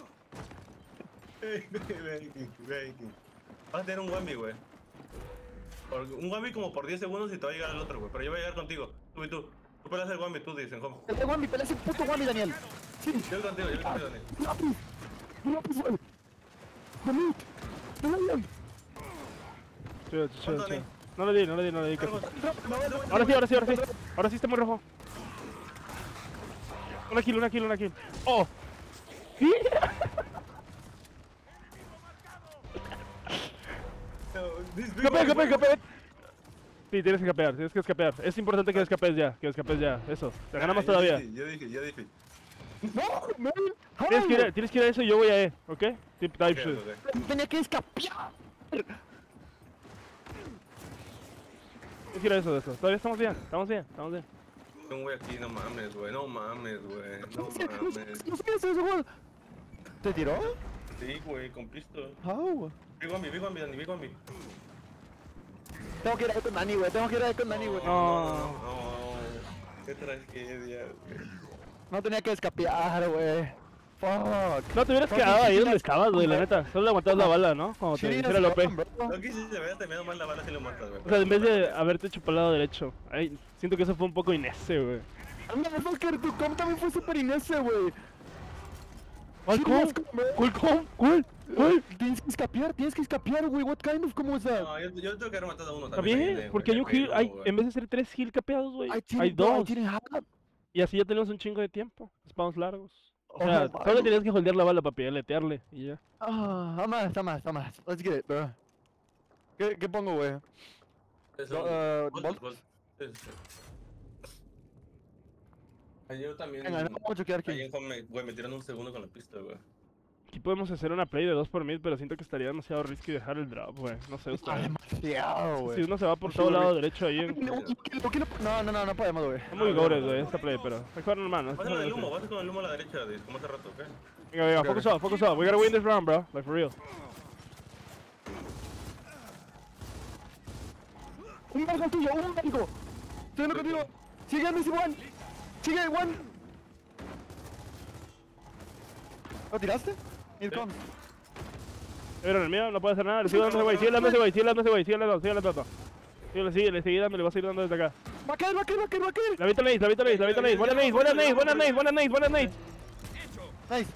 A: Vas a tener un Wambi, güey. Un Wambi como por 10 segundos y te va a llegar el otro, güey. Pero yo voy a llegar contigo. Tú y tú. Tú peleas el Wambi, tú dices en home.
C: El Wambi, pelea ese puto Wambi, Daniel. Sí.
A: Yo voy contigo, Dani.
C: Lápiz, güey. Bonito.
B: Chido. No le di. Ahora sí está muy rojo. Una kill. ¡Oh! ¿Sí? Capea. Sí, tienes que escapear. Es importante que escapes ya. Eso. Te ganamos todavía.
A: Yo dije.
C: No, man.
B: Tienes que ir a eso y yo voy a E, ¿ok? Tip type shit.
C: Tenía que escapar.
B: Tienes que ir a eso. Todavía estamos bien.
A: Un güey aquí, no mames, güey. No mames.
C: ¿Te tiró?
A: Sí, güey, con pisto.
C: How?
A: Big Wambi, Dani.
C: Tengo que ir ahí con Dani, güey.
B: No.
A: Qué tragedia, güey.
C: No tenía que escapear, güey. Fuck.
B: No te hubieras quedado ahí donde estabas, güey, la neta. Solo le aguantabas la bala, ¿no? Como te hiciera el OP.
A: No quise se había terminado mal la bala si lo matas, güey.
B: O sea, en vez de haberte chupado el lado derecho. Ay, siento que eso fue un poco inese, güey.
C: Motherfucker, tu comp también fue super inese, güey.
B: ¿Cuál?
C: Tienes que escapear, güey. What kind of cómo es that?
A: No, yo tengo que haber matado a uno
B: ¿Está
A: también.
B: bien? Porque hay un heal, en vez de ser 3 heal capeados, güey, hay 2. Y así ya tenemos un chingo de tiempo. Spawns largos. O sea, solo tenías que holdear la bala, papi, letearle y ya.
C: Está más. Let's get it, bro. ¿Qué pongo, güey? Bolt.
A: Yo también.
C: Venga, no vamos a choquear aquí.
A: Ahí en home, güey, me tiraron un segundo con la pista, güey.
B: Aquí podemos hacer una play de 2 por mid, pero siento que estaría demasiado risky dejar el drop, güey. No sé ustedes.
C: Demasiado, güey.
B: Si uno se va por todo lado derecho ahí en...
C: No podemos, güey.
B: Es muy gore, güey, esta play, pero hay que jugar normal, ¿no?
A: Vas con el humo a la derecha, como hace rato, ¿ok?
B: Venga, focus up. We gotta win this round, bro. Like, for real.
C: Un barco tuyo, Estoy viendo contigo. Sigue, Missy One. Sigue, One. ¿Lo tiraste? Here comes.
B: ¿Vieron el mío? No puede hacer nada. Le sigo dando ese güey. Sigue dando ese güey. Sigue dando. Le sigue dando. Le vas a ir dando desde acá.
C: Va a caer.
B: La Vita Nate. Buena nade.
C: Nice.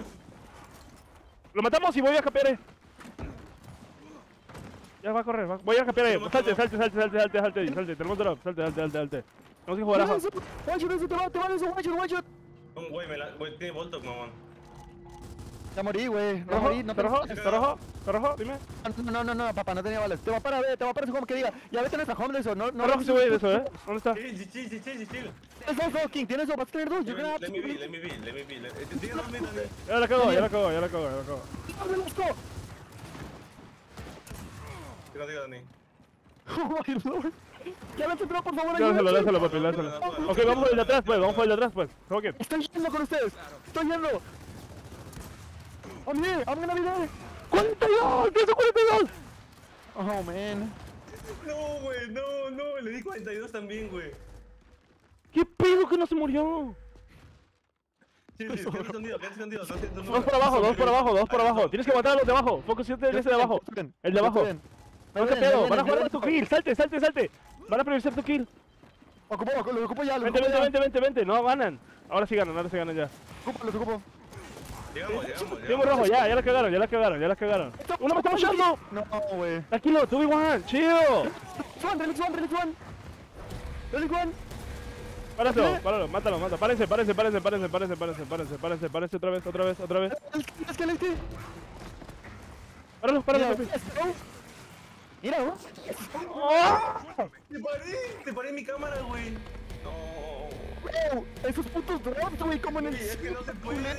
B: Lo matamos y voy a capear. Ya va a correr. Voy a capear. Salte. Tenemos drop. Salte. Tenemos que jugar abajo.
C: One shot.
A: Un güey, tiene Voltok, mamón.
C: Ya morí, güey.
B: ¿Está rojo? Dime.
C: No, papá, no tenía balas. Te va para su home que diga. Ya vete a nuestra home de eso. No,
B: Está rojo ese güey de eso, ¿Dónde está?
A: Chill.
C: Tienes dos, King. Tienes dos. Vas a tener dos. Yo creo
A: Let me be.
B: Ya la cago.
C: ¡Let's go!
A: contigo, Dani.
C: Oh my lord. Ya lo encontró, por favor,
B: Lánzalo,
C: ayúdame.
B: lánzalo, papi, lánzalo. Ok, vamos por el de atrás, pues. Vamos por el de atrás, pues. Fuck it.
C: Estoy yendo con ustedes. Estoy yendo. I'm here. I'm gonna be there.
B: 42, ¿qué es 42?
C: Oh man.
A: No, güey, no, le di 42 también, güey.
B: ¿Qué pedo que no se murió?
A: Sí, quédate escondido, no siento
B: Dos por abajo, dos por abajo, dos por abajo. Tienes que matar a los de abajo. Focus en ese de abajo. El de abajo. No, ¿qué pedo? Van a jugar por tu kill. Salte, salte, salte. Van a priorizar tu kill.
C: Lo ocupo ya, lo
B: Vente,
C: ocupo
B: vente,
C: ya.
B: vente, vente. No ganan. Ahora sí ganan ya.
C: Los ocupo.
A: Llegamos.
B: Tiempo rojo, ya la cagaron, ya la cagaron. ¡Uno me está mochando!
C: No, güey.
B: Tranquilo, 2v1, chill.
C: Relic one.
B: Páralo, mátalo. Párense otra vez.
C: Es que.
B: Páralo, papi.
C: Mira, bro.
A: Te paré mi cámara, güey. No.
C: Bro, esos putos drops, güey, como en el...
A: Es que no se puede.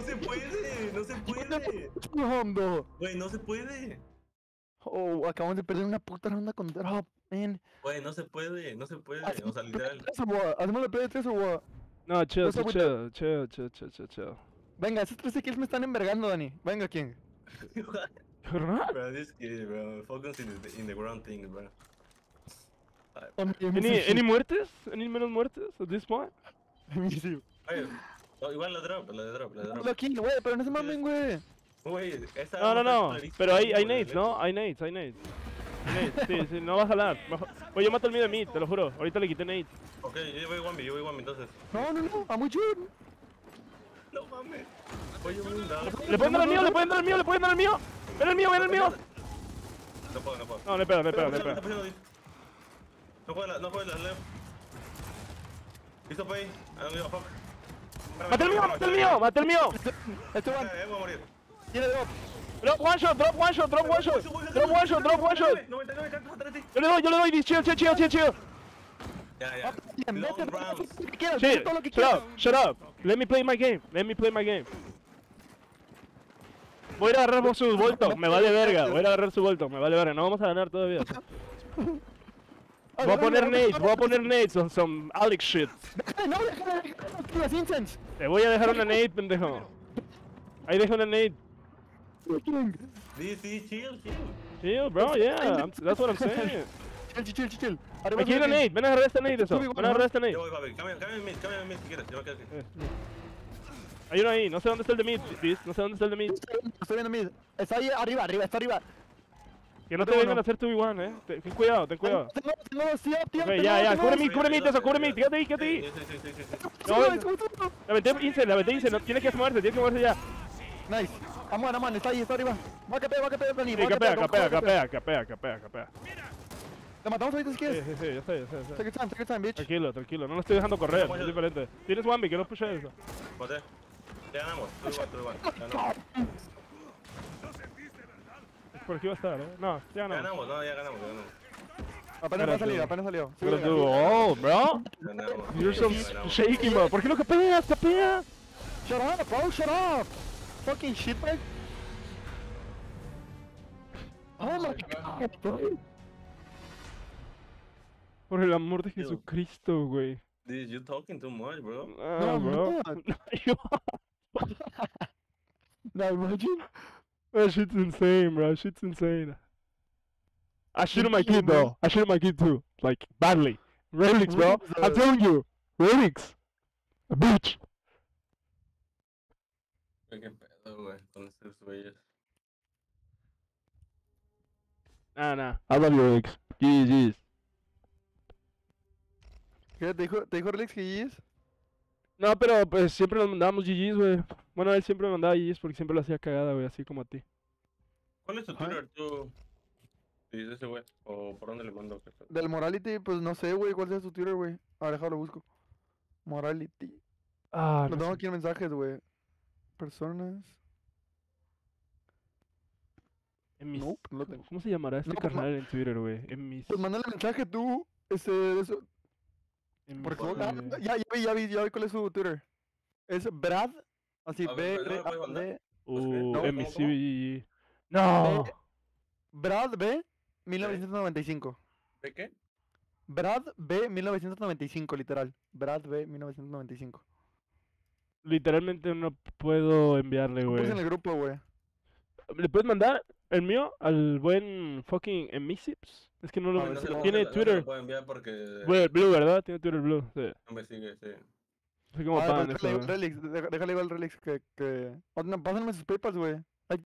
C: Hondo.
A: Güey, no se puede.
C: Oh, acabamos de perder una puta ronda con drop, man.
A: Güey, no se puede. O sea, literal.
C: Hacemos la play de 3 o what?
B: No, chill.
C: Chill. Venga, esos 13 kills me están envergando, Dani. Venga, ¿quién?
A: Bro, this kid, bro. Focus in the ground thing, bro.
B: ¿Any muertes? ¿Any menos muertes at this point?
C: Sí.
A: Oye, igual la de drop.
C: Lo kill, güey, pero no se mamen, güey.
A: Güey, esa
B: No,
A: arma está
B: no. Pero hay
A: clarísima,
B: nades, ¿no? Hay nades. Sí, no va a jalar. Oye, yo mato el mío de mid, te lo juro. Ahorita le quité nades.
A: Ok, yo voy 1B, entonces.
C: No, I'm with you.
A: No mames. Oye, un dado.
B: Le pueden dar al mío. Ven el mío.
A: No puedo.
B: No, le pega.
A: No puedo la left. Listo, pay. I don't give a fuck.
B: ¡Mate el mío!
C: Este one,
A: Voy a morir.
C: tiene drop.
B: Drop one shot.
A: 99, canto atrás de ti.
B: Yo le doy, chill.
A: Ya.
C: Bien,
A: Long
C: vete,
A: rounds.
C: lo que quieras,
B: Chill,
C: vete todo lo que quieras.
B: shut up. Let me play my game. Voy a ir a agarrar su vuelto, me vale verga. No vamos a ganar todavía. Voy a poner nades on some Alex shit.
C: No, déjame las incense.
B: Te voy a dejar una nade, pendejo. Ahí dejo una nade.
A: Sí, chill.
B: Chill, bro, yeah. That's what I'm saying.
C: Chill. Arriba,
B: Aquí hay una nade, ven a agarrar esta nade, eso. Ven a agarrar esta nade.
A: Yo voy, papi. Cámbiame en mid si quieres. Yo me quedo aquí.
B: Hay uno ahí, no sé dónde está el de mid, no sé dónde está el de mid.
C: Estoy viendo mid. Está ahí arriba, está arriba.
B: Que no te vengan a hacer 2v1, Ten cuidado.
C: Tengo los tío.
B: Ok, ya, cubre mid, quédate ahí.
A: Sí.
B: No, la aventé Ince, no, tiene que moverse ya.
C: Nice. Aman, está arriba. Va a capear, Dani.
B: Sí, capea.
C: ¿La matamos ahorita si quieres?
B: Sí, ya sé.
C: Take your time, bitch.
B: Tranquilo, no lo estoy dejando correr, es diferente. Tienes Wambi, que no pushe eso.
A: José. Ya ganamos. Tú igual. Ganamos.
B: Por aquí va a estar, No, ya no.
A: Ya ganamos.
C: Apenas salió.
B: Pero tú, oh, bro.
A: Ganamos.
B: You're so shaky, bro. ¿Por qué no capeas?
C: Shut up, bro, shut up. Fucking shitbag. Oh my god, bro.
B: Por el amor de Jesucristo, güey.
A: Dude, you talking too much, bro.
B: Ah, bro.
C: No, imagine.
B: That shit's insane, bro. I shit on my kid, though. I shit on my kid, too. Like, badly. Relix, bro. I'm telling you. Relix. A bitch.
A: Qué pedo, güey, con estos güeyes.
B: Nah. I love you, Relix. GG's.
C: ¿Qué? ¿Te dijo Relix que GG's?
B: No, pero pues siempre nos mandábamos GG's, güey. Bueno, él siempre me mandaba GG's porque siempre lo hacía cagada, güey, así como a ti.
A: ¿Cuál es tu Twitter, tú? Sí, ese güey. ¿O por dónde le mando?
C: Del Morality, pues no sé, güey, cuál sea su Twitter, güey. A ver, déjalo busco. Morality.
B: Ah,
C: Lo
B: no
C: tengo
B: sé.
C: aquí en mensajes, güey. Personas.
B: En mis...
C: No, no lo tengo.
B: ¿Cómo se llamará este
C: No, pues,
B: carnal en Twitter, güey? En mis...
C: Pues mándale mensaje tú. Eso.
B: en mis,
C: Porque
B: eh,
C: ya vi cuál es su Twitter. Es Brad. Así,
A: A ver,
C: B,
A: ¿me puedes mandar?
C: B,
B: Uh,
C: No,
B: en mis
A: ¿cómo?
B: CBGG. No.
C: Brad B, 1995.
A: ¿De qué?
C: Brad B 1995, literal. Brad B 1995.
B: Literalmente no puedo enviarle,
C: Lo puse en
B: güey.
C: el grupo, güey.
B: ¿Le puedes mandar el mío al buen fucking Emisips? Es que no
C: A
B: lo...
C: ver,
A: No
C: sí
A: se
C: lo
A: lo-
B: Tiene
A: no se
B: Twitter.
A: lo puedo enviar porque
B: Blue, ¿verdad? Tiene Twitter Blue. Sí.
A: no me sigue, sí.
B: No sé cómo
C: Ah,
B: pagan
C: pero
B: eso,
C: déjale
B: güey.
C: igual Relix, déjale igual Relix que... Oh, no, pásenme sus PayPals, güey.